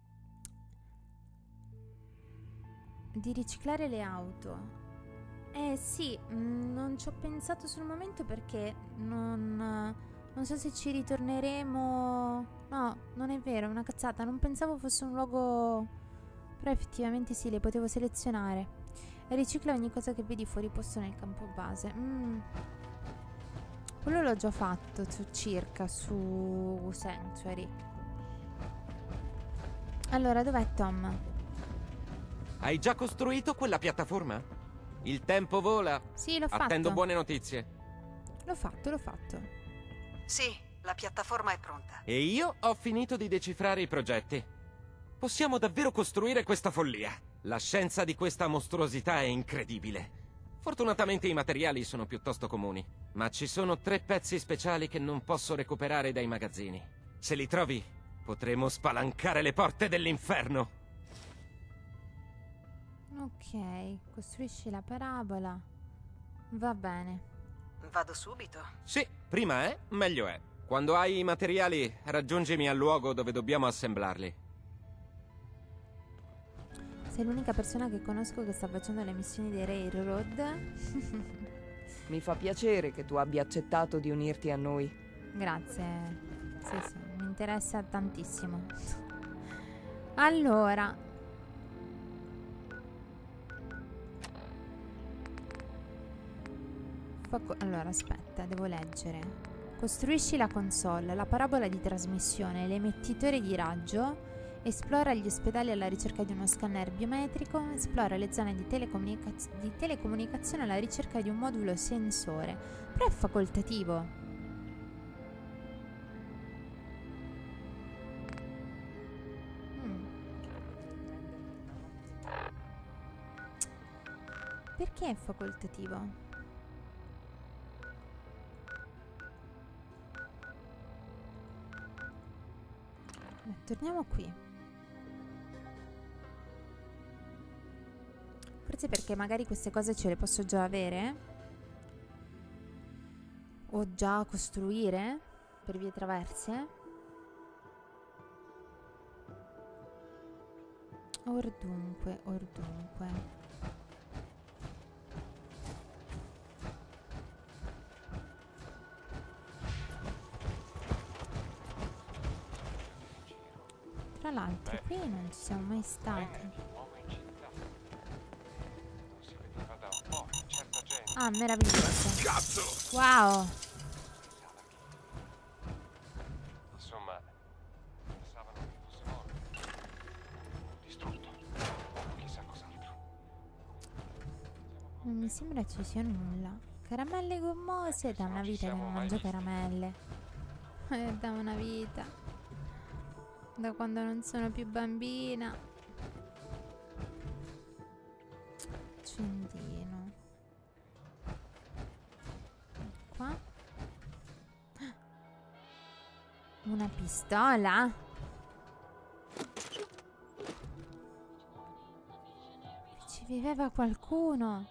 Di riciclare le auto. Sì, non ci ho pensato sul momento perché non so se ci ritorneremo No, non è vero, è una cazzata. Non pensavo fosse un luogo... Però effettivamente sì, le potevo selezionare. E ricicla ogni cosa che vedi fuori posto nel campo base. Quello l'ho già fatto, circa, su Sanctuary. Allora, dov'è Tom? Hai già costruito quella piattaforma? Il tempo vola. Sì, l'ho fatto. Attendo buone notizie. L'ho fatto. Sì, la piattaforma è pronta. E io ho finito di decifrare i progetti. Possiamo davvero costruire questa follia. La scienza di questa mostruosità è incredibile. Fortunatamente i materiali sono piuttosto comuni, ma ci sono 3 pezzi speciali che non posso recuperare dai magazzini. Se li trovi, potremo spalancare le porte dell'inferno. Ok, costruisci la parabola. Va bene. Vado subito. Sì, prima è, meglio è. Quando hai i materiali, raggiungimi al luogo dove dobbiamo assemblarli. Sei l'unica persona che conosco che sta facendo le missioni dei Railroad. Mi fa piacere che tu abbia accettato di unirti a noi. Grazie. Sì, mi interessa tantissimo. Allora. Allora, aspetta, devo leggere. Costruisci la console, la parabola di trasmissione, l'emettitore di raggio. Esplora gli ospedali alla ricerca di uno scanner biometrico. Esplora le zone di telecomunicazione alla ricerca di un modulo sensore. Però è facoltativo. Perché è facoltativo? Torniamo qui. Forse perché magari queste cose ce le posso già avere o già costruire per vie traverse. Ordunque. Tra l'altro qui non ci siamo mai stati. Ah, meraviglioso. Cazzo! Wow. Insomma, pensavano che fosse morto. Distrutto. Chissà cos'altro. Non mi sembra ci sia nulla. Caramelle gommose. Da una vita che non mangio caramelle. Da una vita. Da quando non sono più bambina. Accendino. Qua. Una pistola? Ci viveva qualcuno.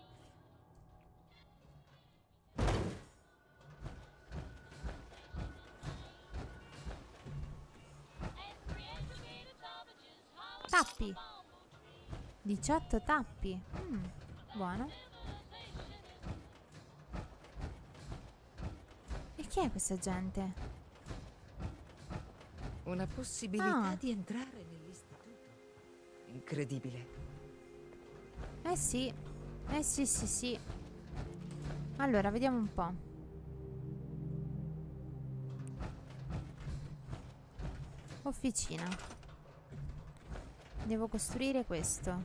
Tappi. 18 tappi. Buono. E chi è questa gente? Una possibilità di entrare nell'istituto. Incredibile. Sì. Sì. Allora, vediamo un po'. Officina. Devo costruire questo.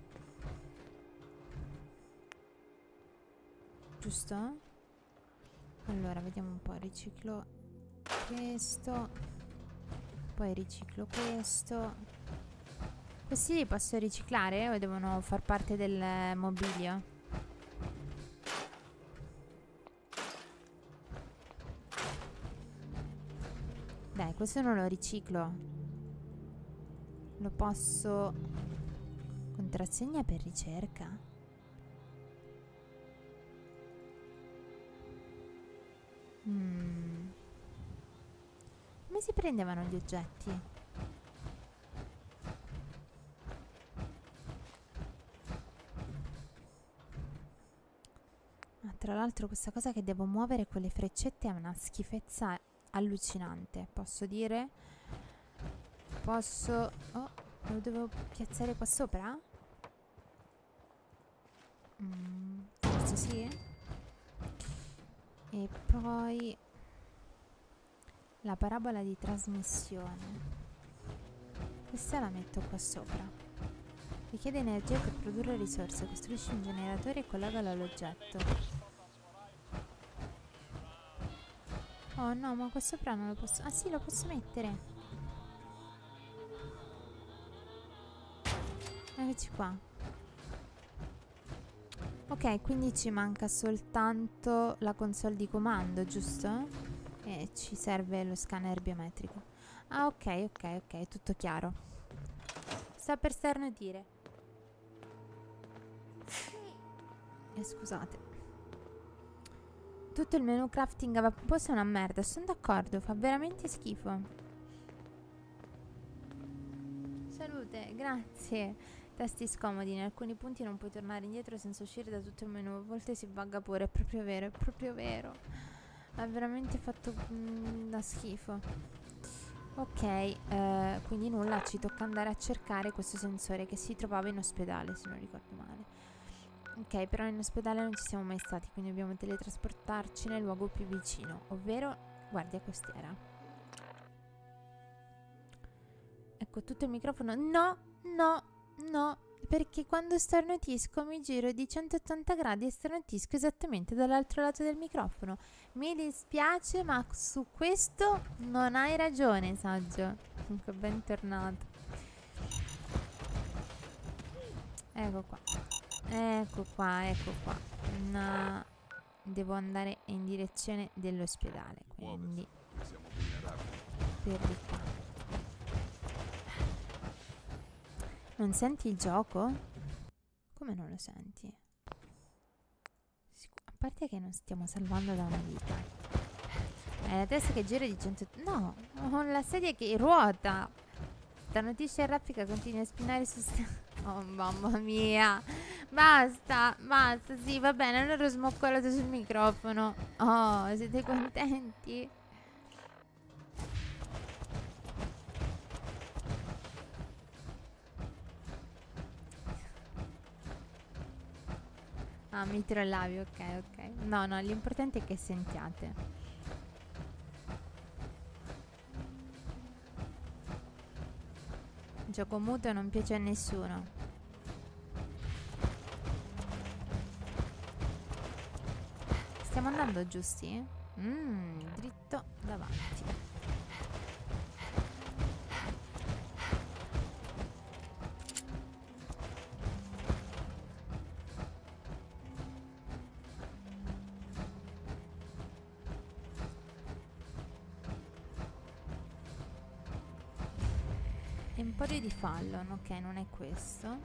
Giusto? Allora, vediamo un po'. Riciclo questo. Poi riciclo questo. Questi li posso riciclare o devono far parte del mobilio? Dai, questo non lo riciclo. Lo posso... Contrassegna per ricerca? Come si prendevano gli oggetti? Tra l'altro questa cosa che devo muovere con le freccette è una schifezza allucinante, posso dire? posso... Oh, lo devo piazzare qua sopra? Forse sì. E poi la parabola di trasmissione. Questa la metto qua sopra. Richiede energia per produrre risorse. Costruisci un generatore e collegalo all'oggetto. Oh no, ma qua sopra non lo posso... Ah sì, lo posso mettere. Eccoci qua. Ok, quindi ci manca soltanto la console di comando, giusto? E ci serve lo scanner biometrico. Ah, ok, tutto chiaro. Sta per starnutire. Scusate. Tutto il menu crafting a vapore è una merda, sono d'accordo, fa veramente schifo. Salute, grazie. Tasti scomodi, in alcuni punti non puoi tornare indietro senza uscire da tutto il menu, a volte si bugga pure, è proprio vero, è proprio vero. Ha veramente fatto da schifo. Ok, quindi nulla, ci tocca andare a cercare questo sensore che si trovava in ospedale, se non ricordo male. Ok, però in ospedale non ci siamo mai stati, quindi dobbiamo teletrasportarci nel luogo più vicino, ovvero guardia costiera. Ecco, tutto il microfono. No, perché quando starnutisco mi giro di 180 gradi e starnutisco esattamente dall'altro lato del microfono. Mi dispiace, ma su questo non hai ragione, Saggio. Comunque, bentornato. Ecco qua. No, devo andare in direzione dell'ospedale, quindi per di qua. Non senti il gioco? Come non lo senti? A parte che non stiamo salvando da una vita. È la testa che gira di 100... No, ho la sedia che ruota. Starnutisce e raffica, continui a spinare su... Oh, mamma mia. Basta, sì, va bene, allora ho smoccolato sul microfono. Oh, siete contenti? Ah, mi trollavi, ok. No, l'importante è che sentiate. Gioco muto non piace a nessuno. Stiamo andando giusti? Dritto davanti. Emporio di Fallon, ok, non è questo.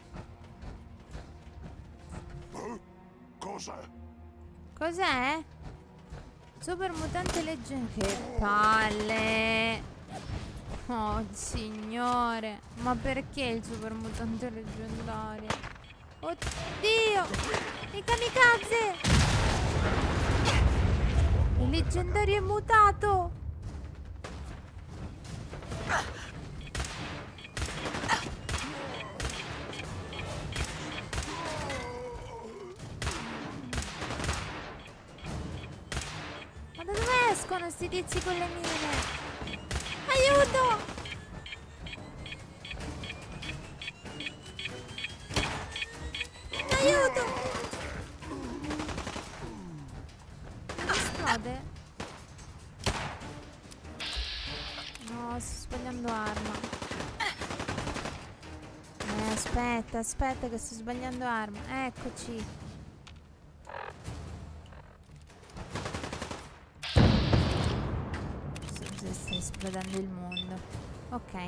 Cos'è? Super mutante leggendario. Che palle! Oh signore, ma perché il super mutante leggendario? Oddio! I kamikaze! Il leggendario è mutato! Sti tizi con le mine. Aiuto! Aiuto! Esplode? No, sto sbagliando arma. Aspetta che sto sbagliando arma. Eccoci. Sta esplodendo il mondo. Ok.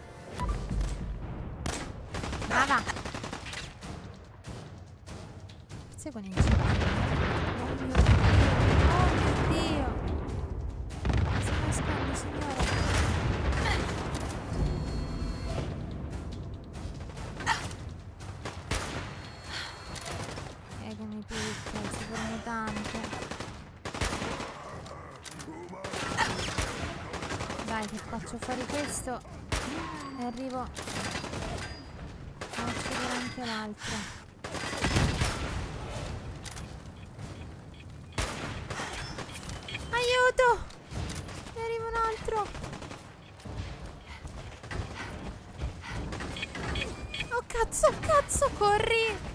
Va. Forse con il giro. Oh mio Dio. Si nasconde, signore. Che mi picchia il super mutante. Dai che faccio fuori questo. E arrivo a uccidere anche l'altro. Aiuto! Ne arriva un altro! Oh cazzo, cazzo, corri!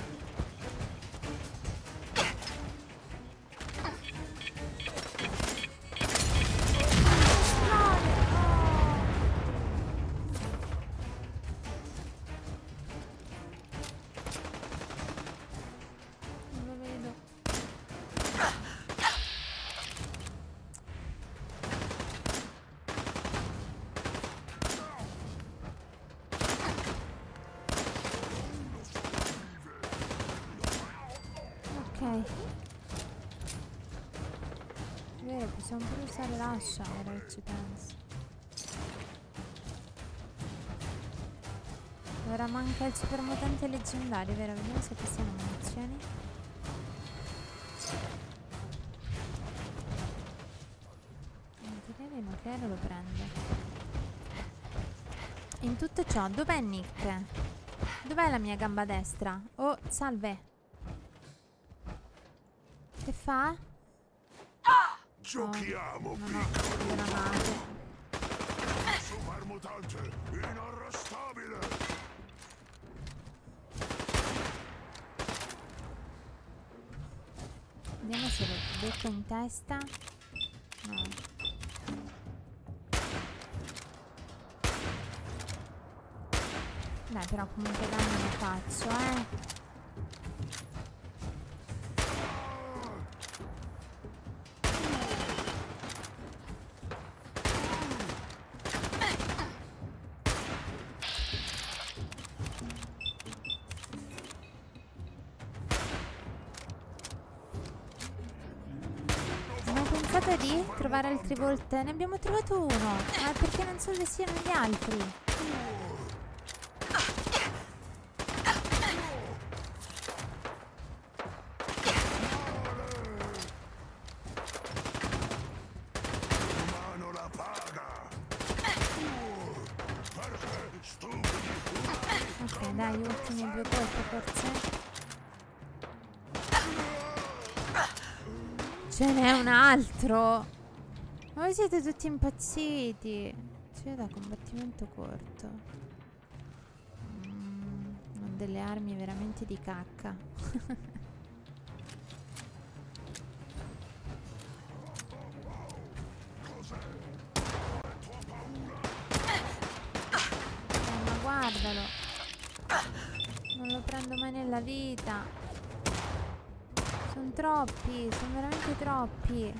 Vero, possiamo pure usare l'ascia, ora che ci penso. Ora manca il supermutante leggendario, vero? Vediamo se possiamo munizioni. Il nucleare lo prende. In tutto ciò, dov'è Nick? Dov'è la mia gamba destra? Oh, salve. Che fa? Giochiamo, piccolo. Granate. Supermutante inarrestabile. Vediamo se lo becco in testa. No. Dai, però comunque danno ne faccio, Di trovare altri volte. Ne abbiamo trovato uno. Ma perché non so se siano gli altri. La paga. Ok, dai, gli ultimi 2 colpi forse. Ce n'è un altro. Ma voi siete tutti impazziti. C'è da combattimento corto. Non delle armi veramente di cacca. Ma guardalo. Non lo prendo mai nella vita. Sono troppi, sono veramente troppi.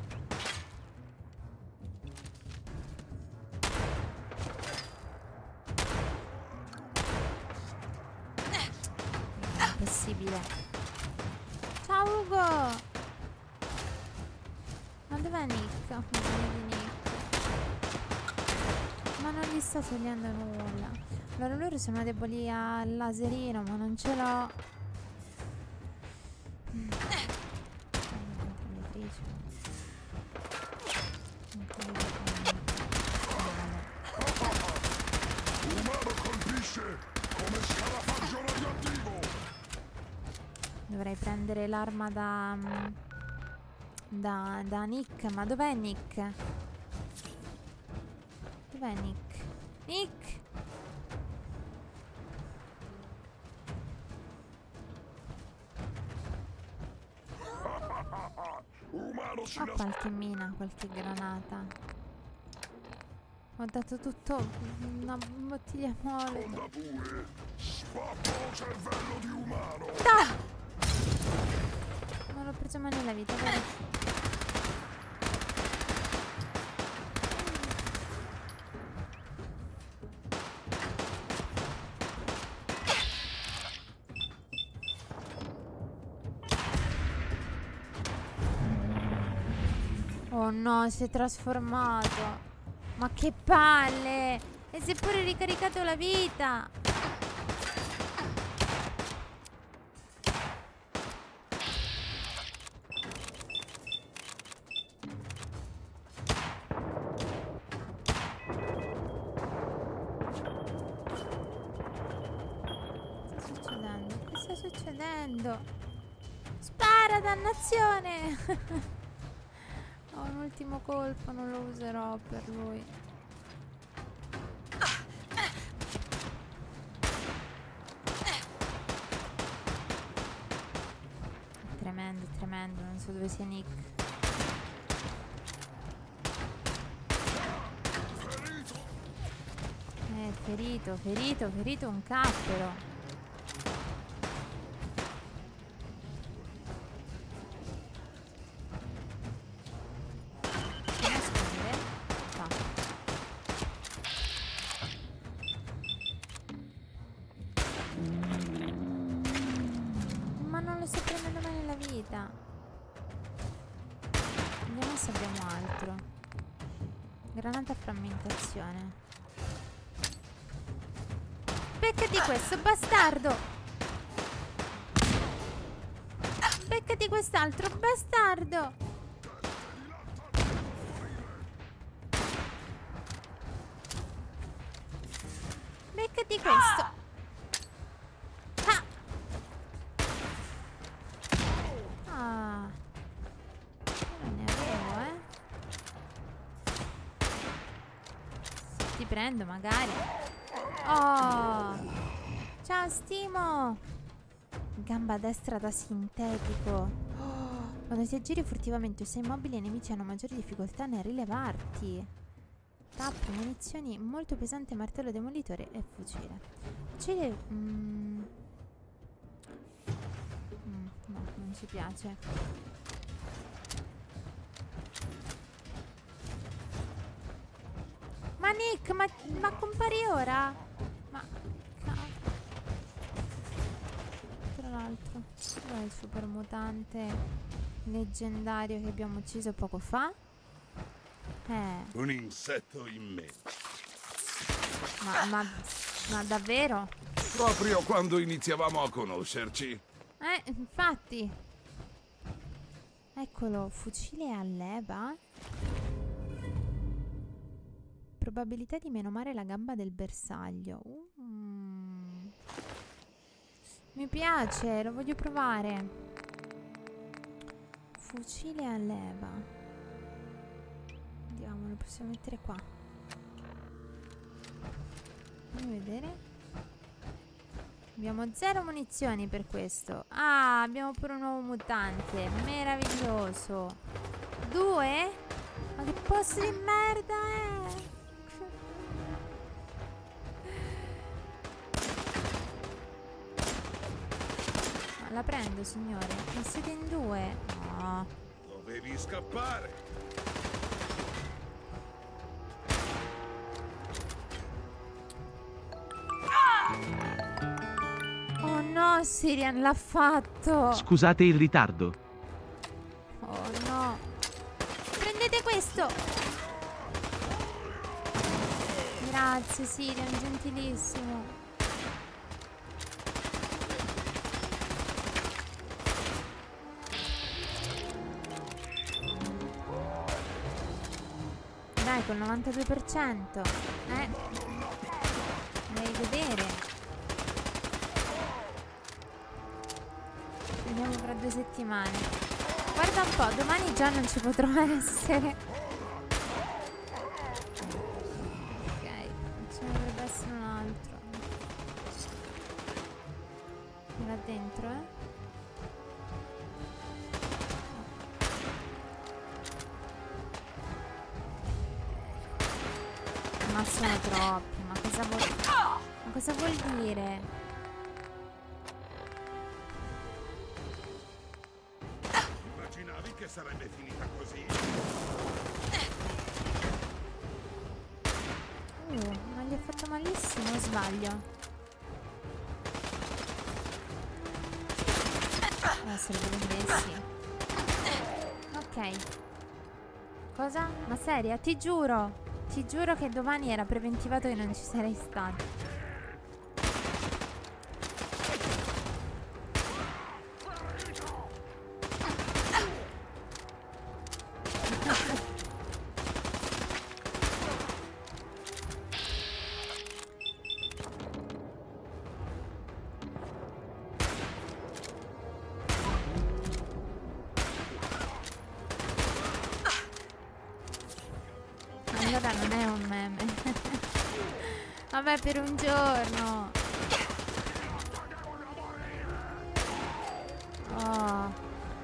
Impossibile. Ciao Ugo! Ma dov'è Nick? Non vedi Nick. Ma non gli sta togliendo nulla. Allora loro sono deboli al laserino, ma non ce l'ho. Dovrei prendere l'arma da Nick. Ma dov'è Nick? Dov'è Nick? Nick! Ho qualche mina, qualche granata. Ho dato tutto una bottiglia mole. Cervello di umano. Non l'ho preso mai nella vita, vero? Oh no, si è trasformato. Ma che palle! E si è pure ricaricato la vita! Che sta succedendo? Spara, dannazione! Ho un ultimo colpo, non lo userò per lui. Tremendo, tremendo, non so dove sia Nick. Ferito, ferito, ferito un cappero. Ma non lo sto prendendo mai nella vita. Vediamo se abbiamo altro. Granata a frammentazione. Beccati questo, bastardo! Beccati quest'altro, bastardo! Beccati questo! Ah! Ah! Non ne avevo, Se ti prendo, magari. Oh! Ciao Stimo! Gamba destra da sintetico. Oh, quando ti aggiri furtivamente o sei immobile, i nemici hanno maggiori difficoltà nel rilevarti. Tappo, munizioni, molto pesante, martello demolitore e fucile. Fucile... no, non ci piace. Ma Nick, ma compari ora? Ma tra l'altro, dov'è il super mutante leggendario che abbiamo ucciso poco fa? Un insetto in me. Ma davvero? Proprio quando iniziavamo a conoscerci. Infatti. Eccolo, fucile a leva. Probabilità di menomare la gamba del bersaglio. Mi piace, lo voglio provare. Fucile a leva. Andiamo, lo possiamo mettere qua. Fammi vedere. Abbiamo 0 munizioni per questo. Ah, abbiamo pure un nuovo mutante. Meraviglioso. 2? Ma che posto di merda è? Ma la prendo, signore. Ma siete in 2? No. Dovevi scappare. Oh no, Sirian l'ha fatto. Scusate il ritardo. Oh no. Prendete questo. Grazie Sirian, gentilissimo. Dai, col 92%. Devi vedere. Vediamo fra 2 settimane. Guarda un po', domani già non ci potrò essere. Ok, ce ne dovrebbe essere un altro. Là dentro, Ma sono troppi, ma cosa vuol dire? Immaginavi che sarebbe finita così? Ma gli ho fatto malissimo, o sbaglio? Se lo prendessi. Ok. Cosa? Ma seria? Ti giuro che domani era preventivato che non ci sarei stato. raga, non è un meme. Vabbè, per un giorno. Oh.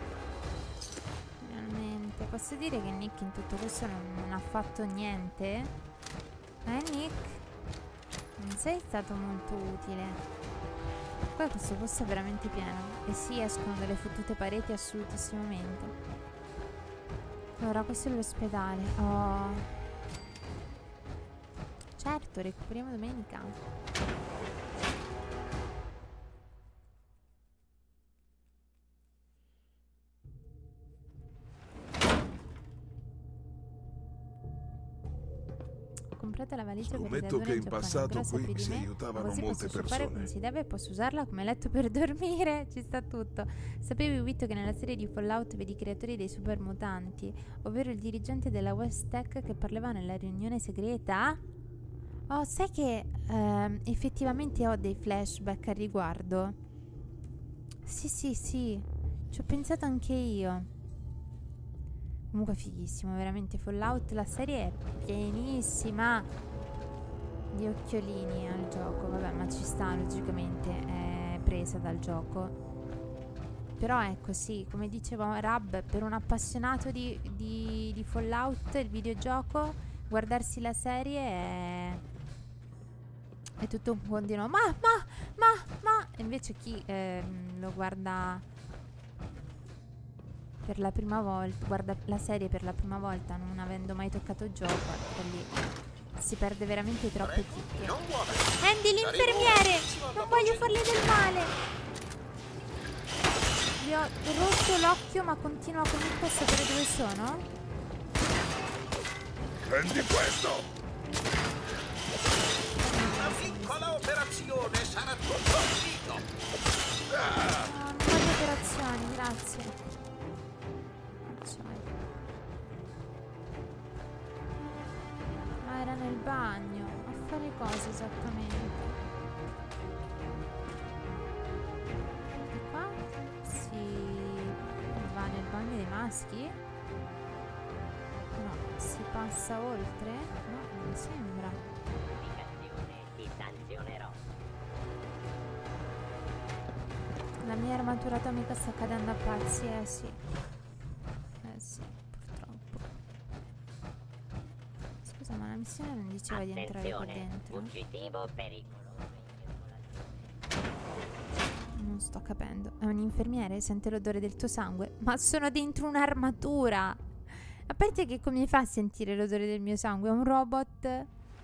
Finalmente. Posso dire che Nick in tutto questo non ha fatto niente? Nick? Non sei stato molto utile. Poi questo posto è veramente pieno. E sì, escono delle fottute pareti assolutissimamente. Allora, questo è l'ospedale. Oh. Certo, recuperiamo domenica. Comprate la valigia per i Scommetto che in passato qui si aiutavano molte persone. Come si deve, posso usarla come letto per dormire. Ci sta tutto. Sapevi, Witto, che nella serie di Fallout vedi i creatori dei super mutanti, ovvero il dirigente della West Tech che parlava nella riunione segreta? Oh, sai che effettivamente ho dei flashback al riguardo. Sì, ci ho pensato anche io. Comunque fighissimo, veramente Fallout, la serie è pienissima di occhiolini al gioco. Vabbè, ma ci sta, logicamente è presa dal gioco. Però ecco, sì, come dicevo Rab, per un appassionato di Fallout, il videogioco, guardarsi la serie è tutto un continuo ma e invece chi lo guarda per la prima volta, guarda la serie per la prima volta non avendo mai toccato il gioco, ecco lì si perde veramente troppe chicche. Andy, l'infermiere! Non voglio farle del male! Gli ho rotto l'occhio, ma continua comunque a sapere dove sono. Prendi questo! Una piccola operazione sarà tutto finito! No, non voglio operazioni, grazie. Era nel bagno a fare cosa esattamente? E qua si va nel bagno dei maschi? No, si passa oltre? No, non mi sembra. Ti sanzionerò. La mia armatura atomica sta cadendo a pazzi, sì. Sì. Ma la missione non diceva di entrare qua dentro. Fuggitivo pericoloso. Non sto capendo. È un infermiere? Sente l'odore del tuo sangue? Ma sono dentro un'armatura! A parte che come fa a sentire l'odore del mio sangue? È un robot?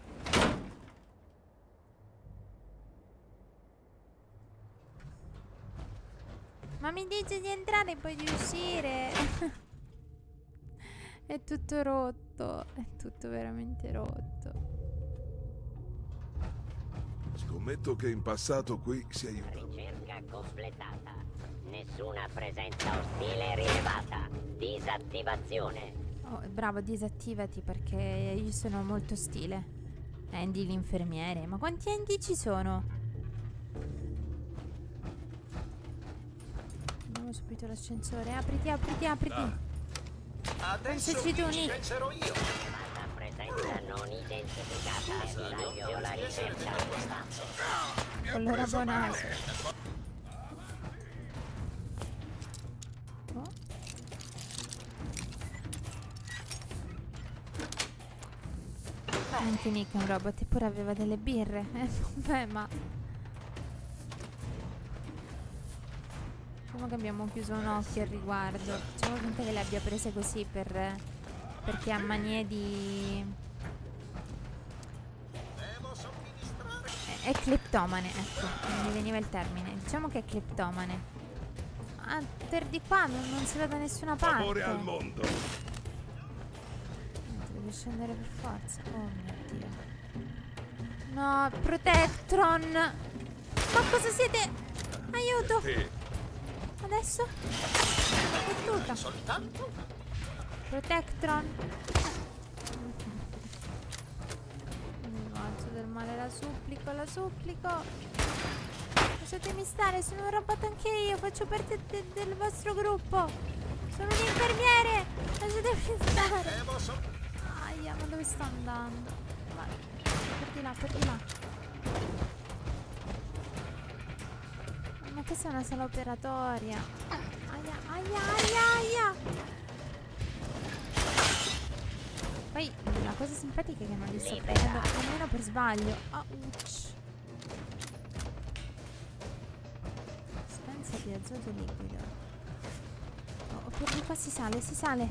Ma mi dice di entrare e poi di uscire! È tutto rotto, è tutto veramente rotto. Scommetto che in passato qui si aiutava. Ricerca completata. Nessuna presenza ostile rilevata. Disattivazione. Oh, bravo, disattivati perché io sono molto ostile. Andy l'infermiere. Ma quanti Andy ci sono? Andiamo subito l'ascensore. Apriti. Adesso mi dispenserò io. La presenza non identificata. Inizio la ricerca. Con l'ora bonaso. Oh. Anche Nick è un robot, eppure aveva delle birre. Vabbè, ma diciamo che abbiamo chiuso un occhio al riguardo. Facciamo finta che le abbia prese così perché ha manie di... È cleptomane, ecco, mi veniva il termine. Diciamo che è cleptomane. Ah, per di qua non si va da nessuna parte. Favore al mondo. Devo scendere per forza. Oh mio Dio. No, Protectron. Ma cosa siete? Aiuto. Adesso? Fottuta. Protectron. Linguaggio del male, la supplico. Lasciatemi stare, sono un robot anche io, faccio parte del vostro gruppo. Sono un infermiere. Lasciatemi stare. Aia, Ma dove sta andando? Vai. Per di là, per di là. Ma questa è una sala operatoria. Aia, aia, aia, aia. Poi la cosa simpatica è che non li sto prendendo nemmeno per sbaglio. Ouch. Dispensa di azoto liquido. Oh, per di qua si sale, si sale.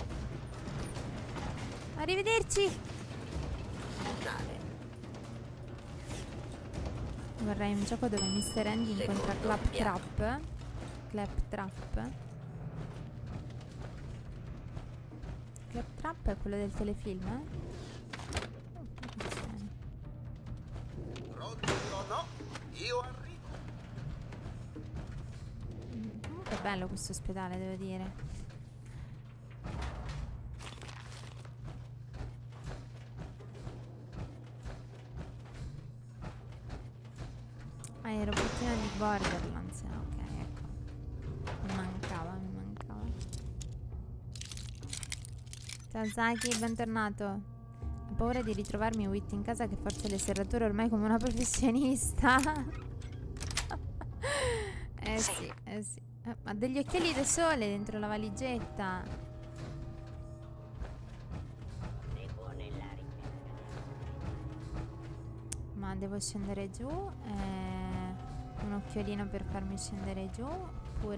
Arrivederci. Vorrei un gioco dove Mr. Andy incontra Claptrap. Claptrap. Claptrap è quello del telefilm, eh? Pronti o no? Io arrivo. Comunque è bello questo ospedale, devo dire. Ah, il robottino di Borderlands. Ok, ecco. Mi mancava, mi mancava. Ciao Saki, bentornato. Ho paura di ritrovarmi Wit in casa che forza le serrature ormai come una professionista. Sì, sì. Ma degli occhiali da sole dentro la valigetta. Ma devo scendere giù. Un occhiolino per farmi scendere giù. Oppure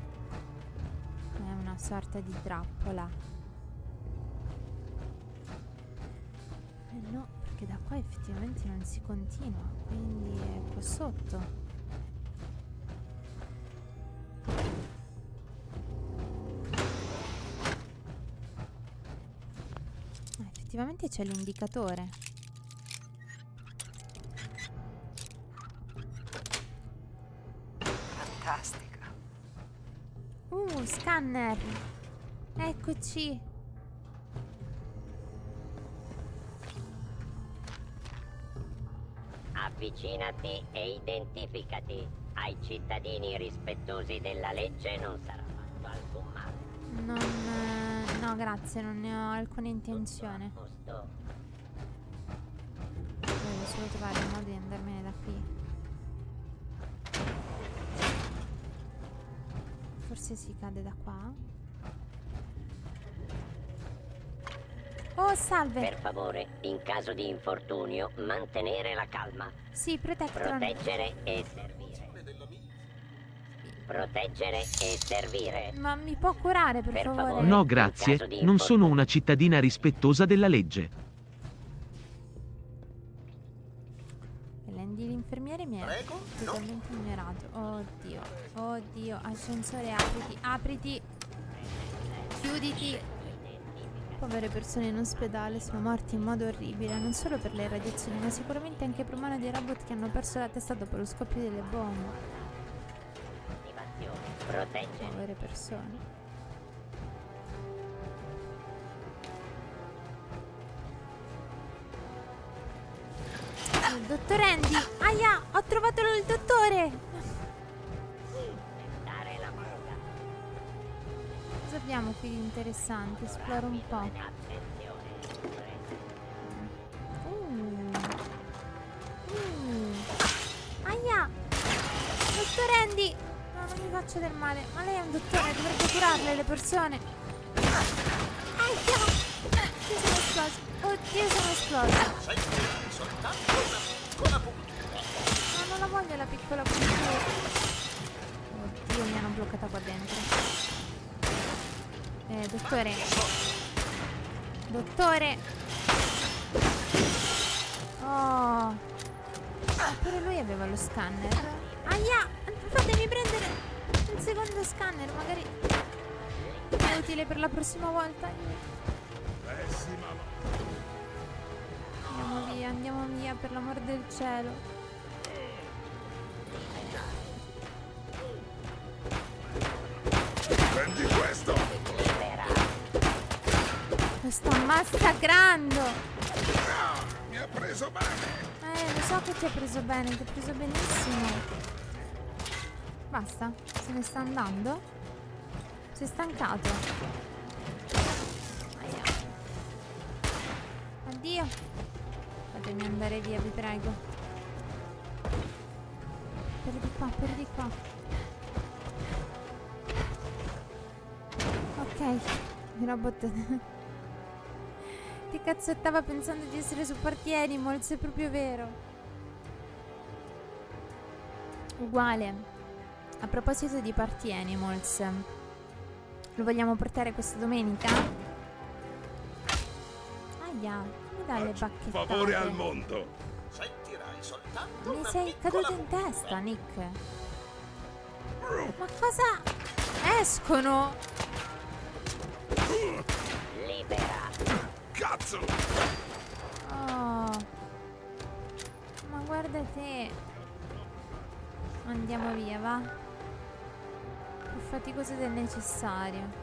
è una sorta di trappola. No, perché da qua effettivamente non si continua. Quindi è qua sotto. Effettivamente c'è l'indicatore. Fantastica. Scanner. Eccoci. Avvicinati e identificati. Ai cittadini rispettosi della legge non sarà fatto alcun male. No, grazie, non ne ho alcuna intenzione. Devo solo trovare il modo di andarmene da qui. Forse si cade da qua. Oh, salve! Per favore, in caso di infortunio, mantenere la calma. Sì, Protectron. Proteggere e servire. Proteggere e servire. Ma mi può curare, per favore? No, grazie. Non sono una cittadina rispettosa della legge. L'infermiere mi è totalmente ignorato. Oddio, oddio. Ascensore, apriti, apriti. Chiuditi. Povere persone in ospedale sono morti in modo orribile, non solo per le radiazioni, ma sicuramente anche per mano dei robot che hanno perso la testa dopo lo scoppio delle bombe. Povere persone. Il dottor Andy! Aia! Ho trovato il dottore! Cosa abbiamo qui di interessante? Esploro un po'. Aia! Dottor Andy! No, non mi faccio del male. Ma lei è un dottore, dovrebbe curarle le persone. Aia! Oddio, sono esplosa. Oddio, sono esplosa. No, non la voglio la piccola puntura. Oddio, mi hanno bloccata qua dentro. Dottore. Dottore. Oh. Pure lui aveva lo scanner. Aia! Fatemi prendere un secondo scanner. Magari è utile per la prossima volta. Andiamo via, per l'amor del cielo. Prendi questo! Lo sto massacrando! Mi ha preso bene! Lo so che ti ha preso bene, ti ha preso benissimo. Basta, se ne sta andando. Si è stancato. Oddio. Fatemi andare via, vi prego. Per di qua, per di qua. Ok, il robot. Che cazzo stava pensando di essere su Party Animals, è proprio vero. Uguale. A proposito di Party Animals, lo vogliamo portare questa domenica? Aia, mi dà le bacchettate. Favore al mondo. Sentirai soltanto Mi una sei piccola caduto in musica. testa, Nick. Ma cosa? Escono! Libera. Cazzo! Oh. Ma guarda te. Andiamo via, va. Più faticoso del necessario.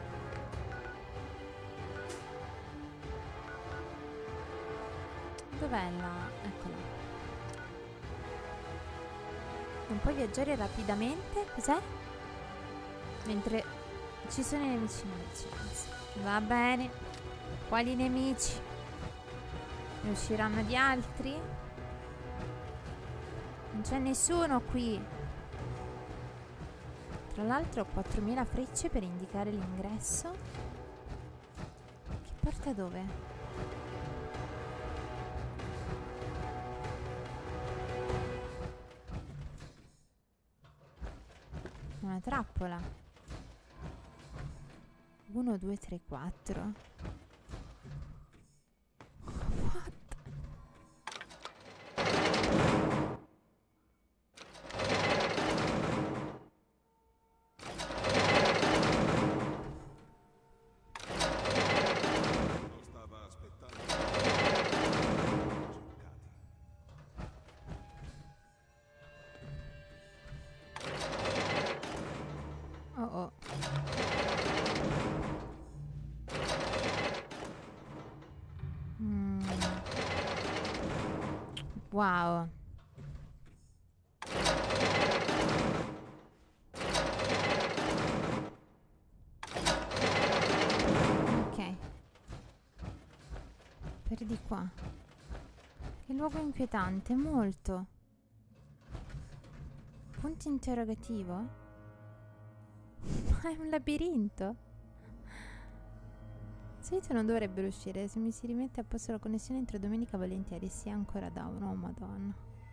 Dov'è la... Eccola. Non puoi viaggiare rapidamente? Cos'è? Mentre ci sono i nemici in vicinanza. Va bene. Quali nemici? Ne usciranno di altri? Non c'è nessuno qui. Tra l'altro ho 4000 frecce per indicare l'ingresso. Che porta dove? Una trappola. 1, 2, 3, 4. What? Oh oh. Wow. Ok. Per di qua. Che luogo inquietante, molto. Punto interrogativo? Ma è un labirinto? Di solito non dovrebbero uscire. Se mi si rimette a posto la connessione entro domenica volentieri. Sia ancora down. Oh madonna.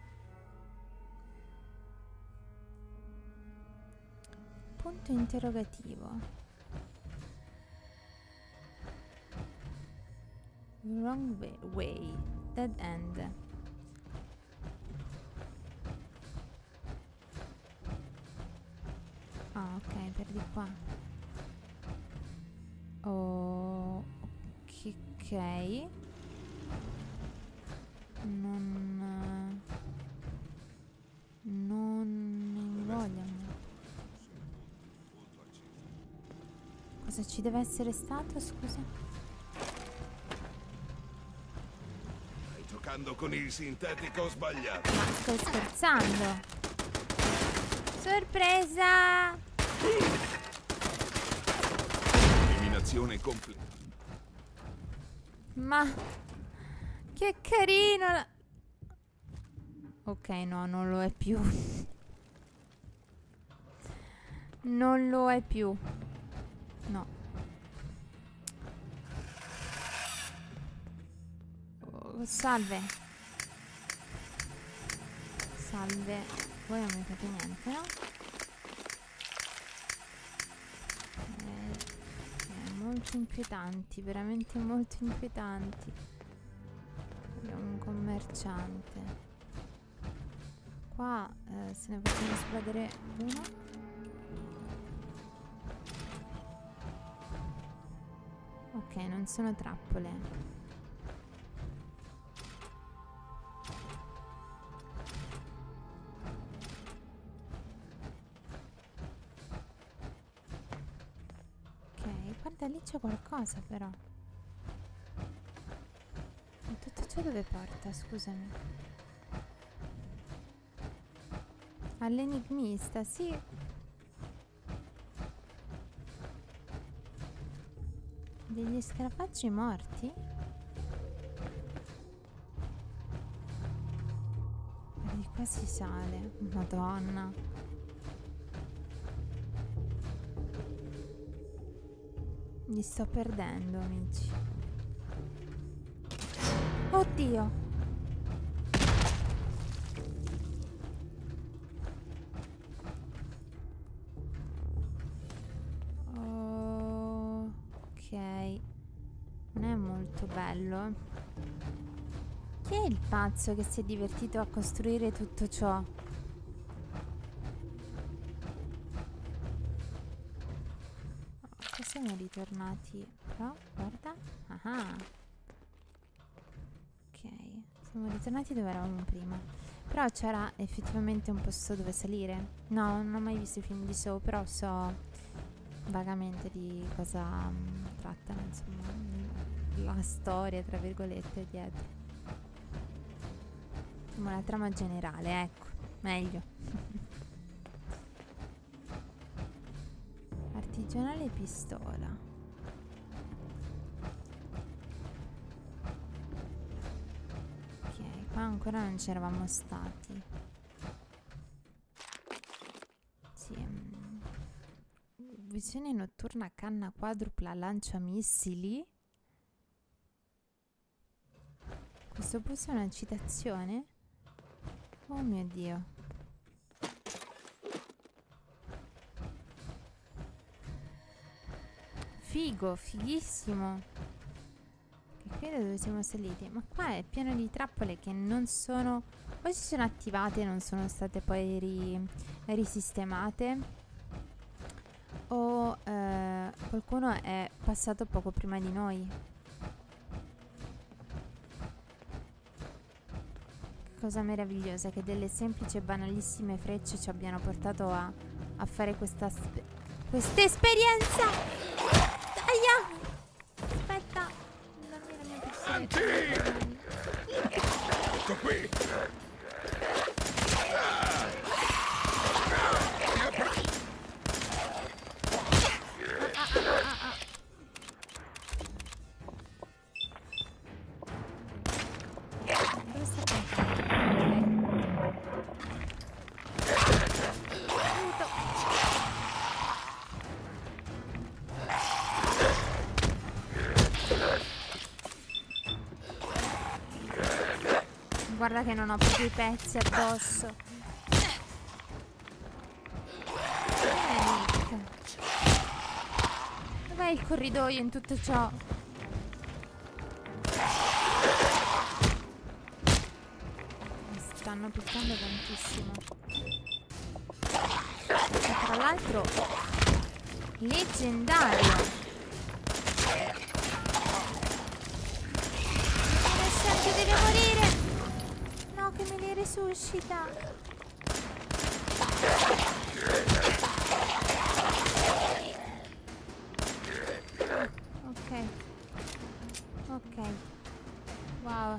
Punto interrogativo. Wrong way. Dead end. Ah, ok, per di qua. Oh, ok. Non ne vogliono. Cosa ci deve essere stato, scusa? Stai giocando con il sintetico sbagliato. Ma stai scherzando? Sorpresa! Eliminazione completa. Ma che carino! Ok, no, non lo è più. Non lo è più. No. Oh, salve. Salve. Voi non mi fate niente, no? Molto inquietanti, veramente molto inquietanti. Abbiamo un commerciante. Qua se ne possono esplodere uno. Ok, non sono trappole. Guarda, lì c'è qualcosa però. E tutto ciò dove porta, scusami? All'enigmista, sì. Degli scarafaggi morti? qua si sale. Madonna. Mi sto perdendo, amici. Oddio. Ok. Non è molto bello. Chi è il pazzo che si è divertito a costruire tutto ciò? Qua siamo ritornati. Però, guarda. Ah. Ok. Siamo ritornati dove eravamo prima. Però c'era effettivamente un posto dove salire. No, non ho mai visto i film di Saw, però so vagamente di cosa trattano, insomma, la storia, tra virgolette, dietro. Insomma, la trama generale, ecco, meglio. Artigianale pistola. Ok, qua ancora non c'eravamo stati. Sì. Visione notturna, canna quadrupla, lancia missili. Questo posto è una citazione? Oh mio Dio. Figo, fighissimo. Che qui è dove siamo saliti. Ma qua è pieno di trappole che non sono... o si sono attivate e non sono state poi risistemate. O qualcuno è passato poco prima di noi. Che cosa meravigliosa che delle semplici e banalissime frecce ci abbiano portato a fare questa esperienza. Aia! Aspetta, dammi la mia pistoletta. Ecco qui. Dove sta puntando? Aiuto! Guarda che non ho proprio i pezzi addosso. Nick. Dov'è il corridoio in tutto ciò? Mi stanno piccando tantissimo. E tra l'altro leggendario. Adesso deve morire. No, che me li resuscita. Ok. Ok. Wow.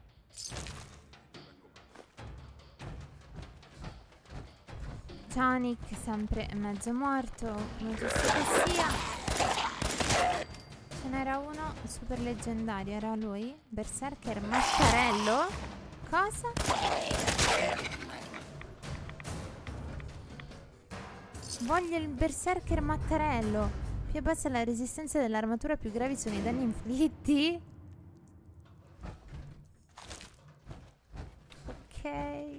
Ciao Nick, sempre mezzo morto, come giusto che sia. Ce n'era uno super leggendario, era lui? Berserker Mattarello? Cosa? Voglio il Berserker Mattarello. Più abbassa la resistenza dell'armatura, più gravi sono i danni inflitti. Ok.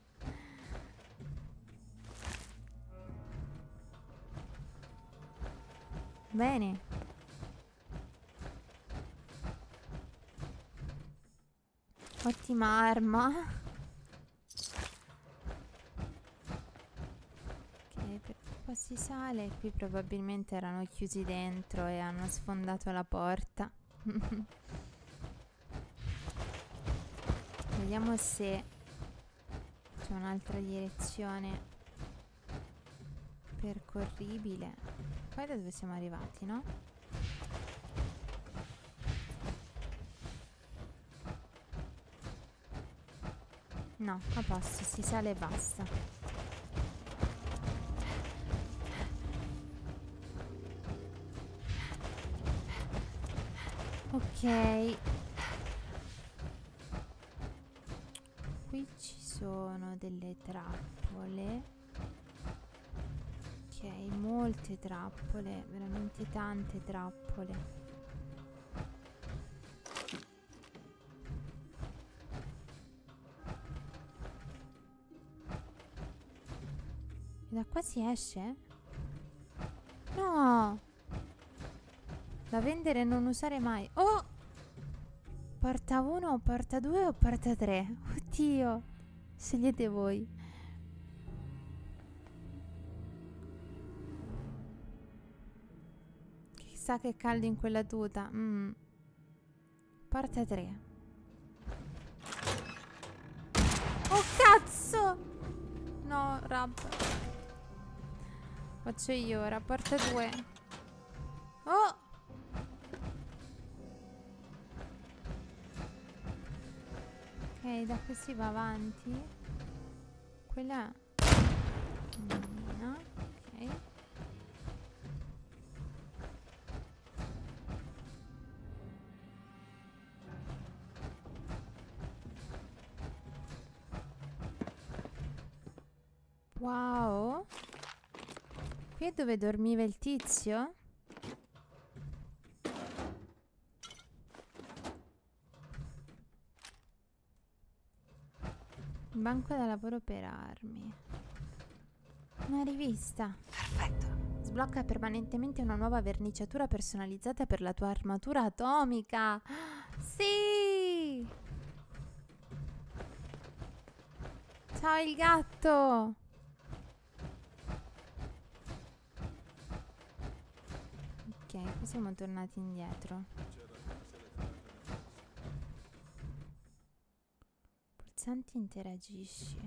Bene. Ottima arma. Ok, qua si sale. Qui probabilmente erano chiusi dentro e hanno sfondato la porta. Vediamo se c'è un'altra direzione percorribile. Qua è da dove siamo arrivati, no? No, a posto, si sale e basta. Ok. Qui ci sono delle trappole. Ok, molte trappole, veramente tante trappole. E da qua si esce? No! Da vendere e non usare mai. Oh! Porta 1 o porta 2 o porta 3? Oddio! Scegliete voi. Chissà che caldo in quella tuta. Porta 3. Oh cazzo! No, Rab. Faccio io ora. Porta 2. Oh! Ok, da qui si va avanti. Quella no, ok. Wow. Qui è dove dormiva il tizio? Banco da lavoro per armi. Una rivista. Perfetto. Sblocca permanentemente una nuova verniciatura personalizzata per la tua armatura atomica. Sì! Ciao il gatto! Ok, qui siamo tornati indietro. Pulsanti interagisci.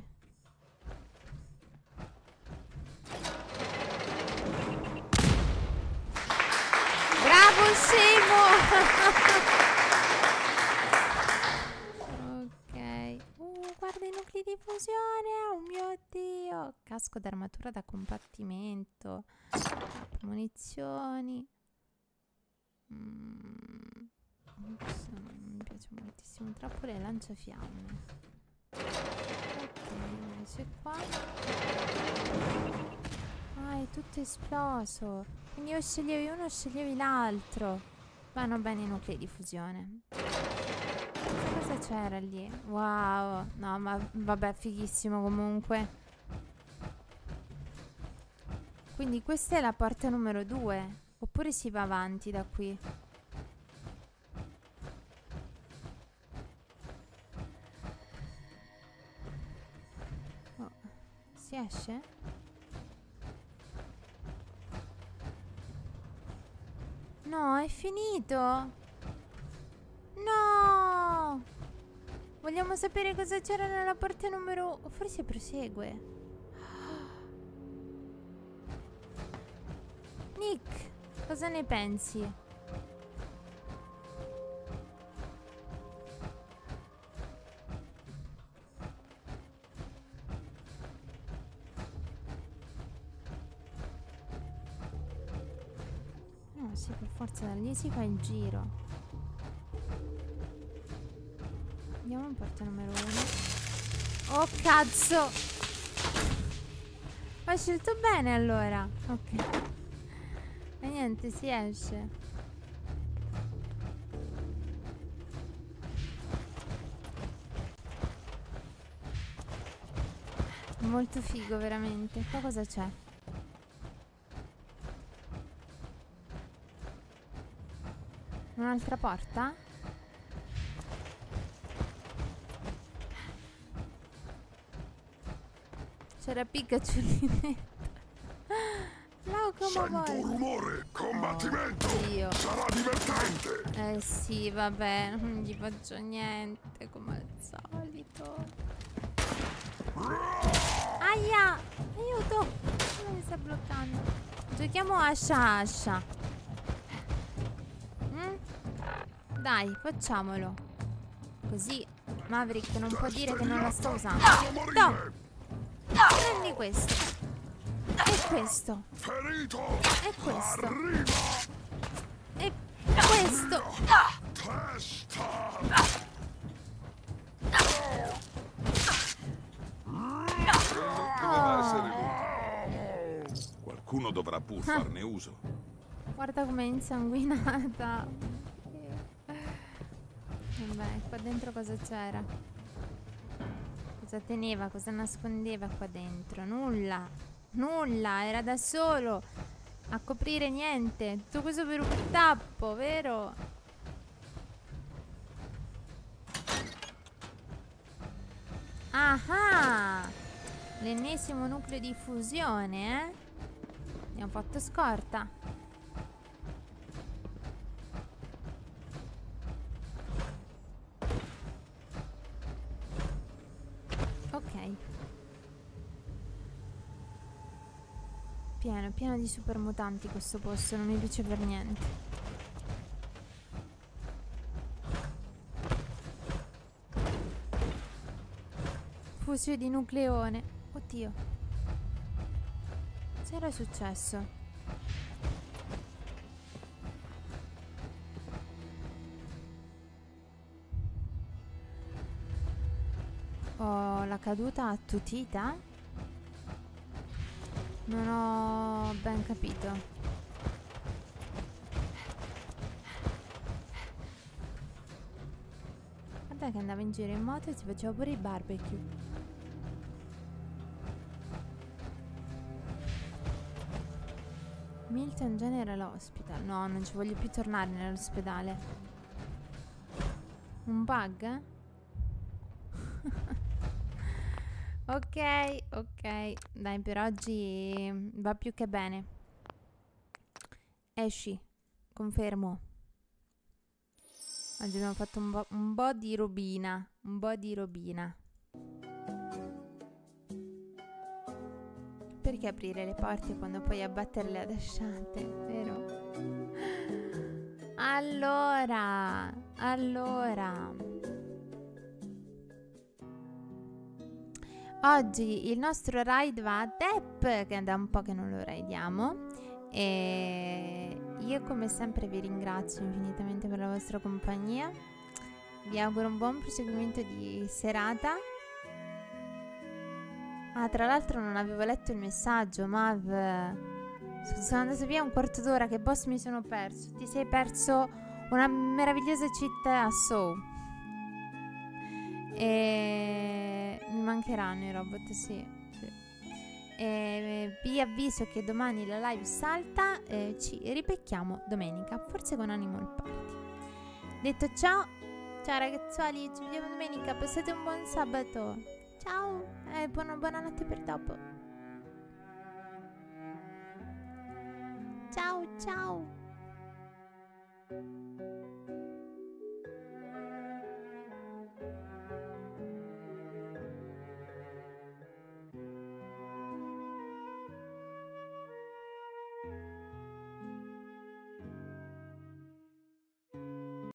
Bravo scemo! Ok. Guarda i nuclei di fusione! Oh mio Dio! Casco d'armatura da combattimento. Munizioni. Ops, non mi piace moltissimo. Trappole e lanciafiamme. Ok, invece qua. Ah, è tutto esploso. Quindi o sceglievi uno o sceglievi l'altro. Vanno bene i nuclei di fusione. Cosa c'era lì? Wow. No, ma vabbè, fighissimo comunque. Quindi questa è la porta numero 2. Oppure si va avanti da qui? Oh, si esce? No, è finito! No! Vogliamo sapere cosa c'era nella porta numero... O forse prosegue. Nick! Cosa ne pensi? No, sì, per forza da lì si fa il giro. Andiamo in porta numero 1. Oh, cazzo! Ho scelto bene allora. Ok. E niente, si esce. Molto figo, veramente. Qua cosa c'è? Un'altra porta? C'era Pikachu lì dentro. No, come Sento un rumore, combattimento, sarà divertente. Eh sì, vabbè, non gli faccio niente, come al solito. Aia, aiuto, come mi sta bloccando? Giochiamo ascia. Dai, facciamolo. Così Maverick non può dire che non la sto usando. No, prendi questo. E questo. E questo. E questo. qualcuno dovrà pur farne uso. Guarda com'è insanguinata. Vabbè, qua dentro cosa c'era? Cosa teneva? Cosa nascondeva qua dentro? Nulla. Nulla, era da solo a coprire niente. Tutto questo per un tappo, vero? Ah! L'ennesimo nucleo di fusione, eh? Abbiamo fatto scorta. Ok. Pieno di super mutanti questo posto, non mi piace per niente. Fusio di nucleone. Oddio. Cos'era successo? Oh, la caduta attutita? Non ho ben capito. Guarda che andava in giro in moto e si faceva pure il barbecue. Milton General Hospital. No, non ci voglio più tornare nell'ospedale. Un bug? Ok. Dai, per oggi va più che bene. Esci. Confermo. Oggi abbiamo fatto un po' di robina. Perché aprire le porte quando puoi abbatterle ad asciate, vero? Allora. Oggi il nostro raid va a Depp, che da un po' che non lo raidiamo. E io come sempre vi ringrazio infinitamente per la vostra compagnia. Vi auguro un buon proseguimento di serata. Ah, tra l'altro non avevo letto il messaggio, Mav. Sono andato via un quarto d'ora, che boss mi sono perso. Ti sei perso una meravigliosa città a Soul. E mi mancheranno i robot, sì. E vi avviso che domani la live salta. Ci ripecchiamo domenica, forse con Animal Party. Detto ciao ragazzuoli, ci vediamo domenica. Passate un buon sabato. Ciao e buonanotte per dopo. Ciao.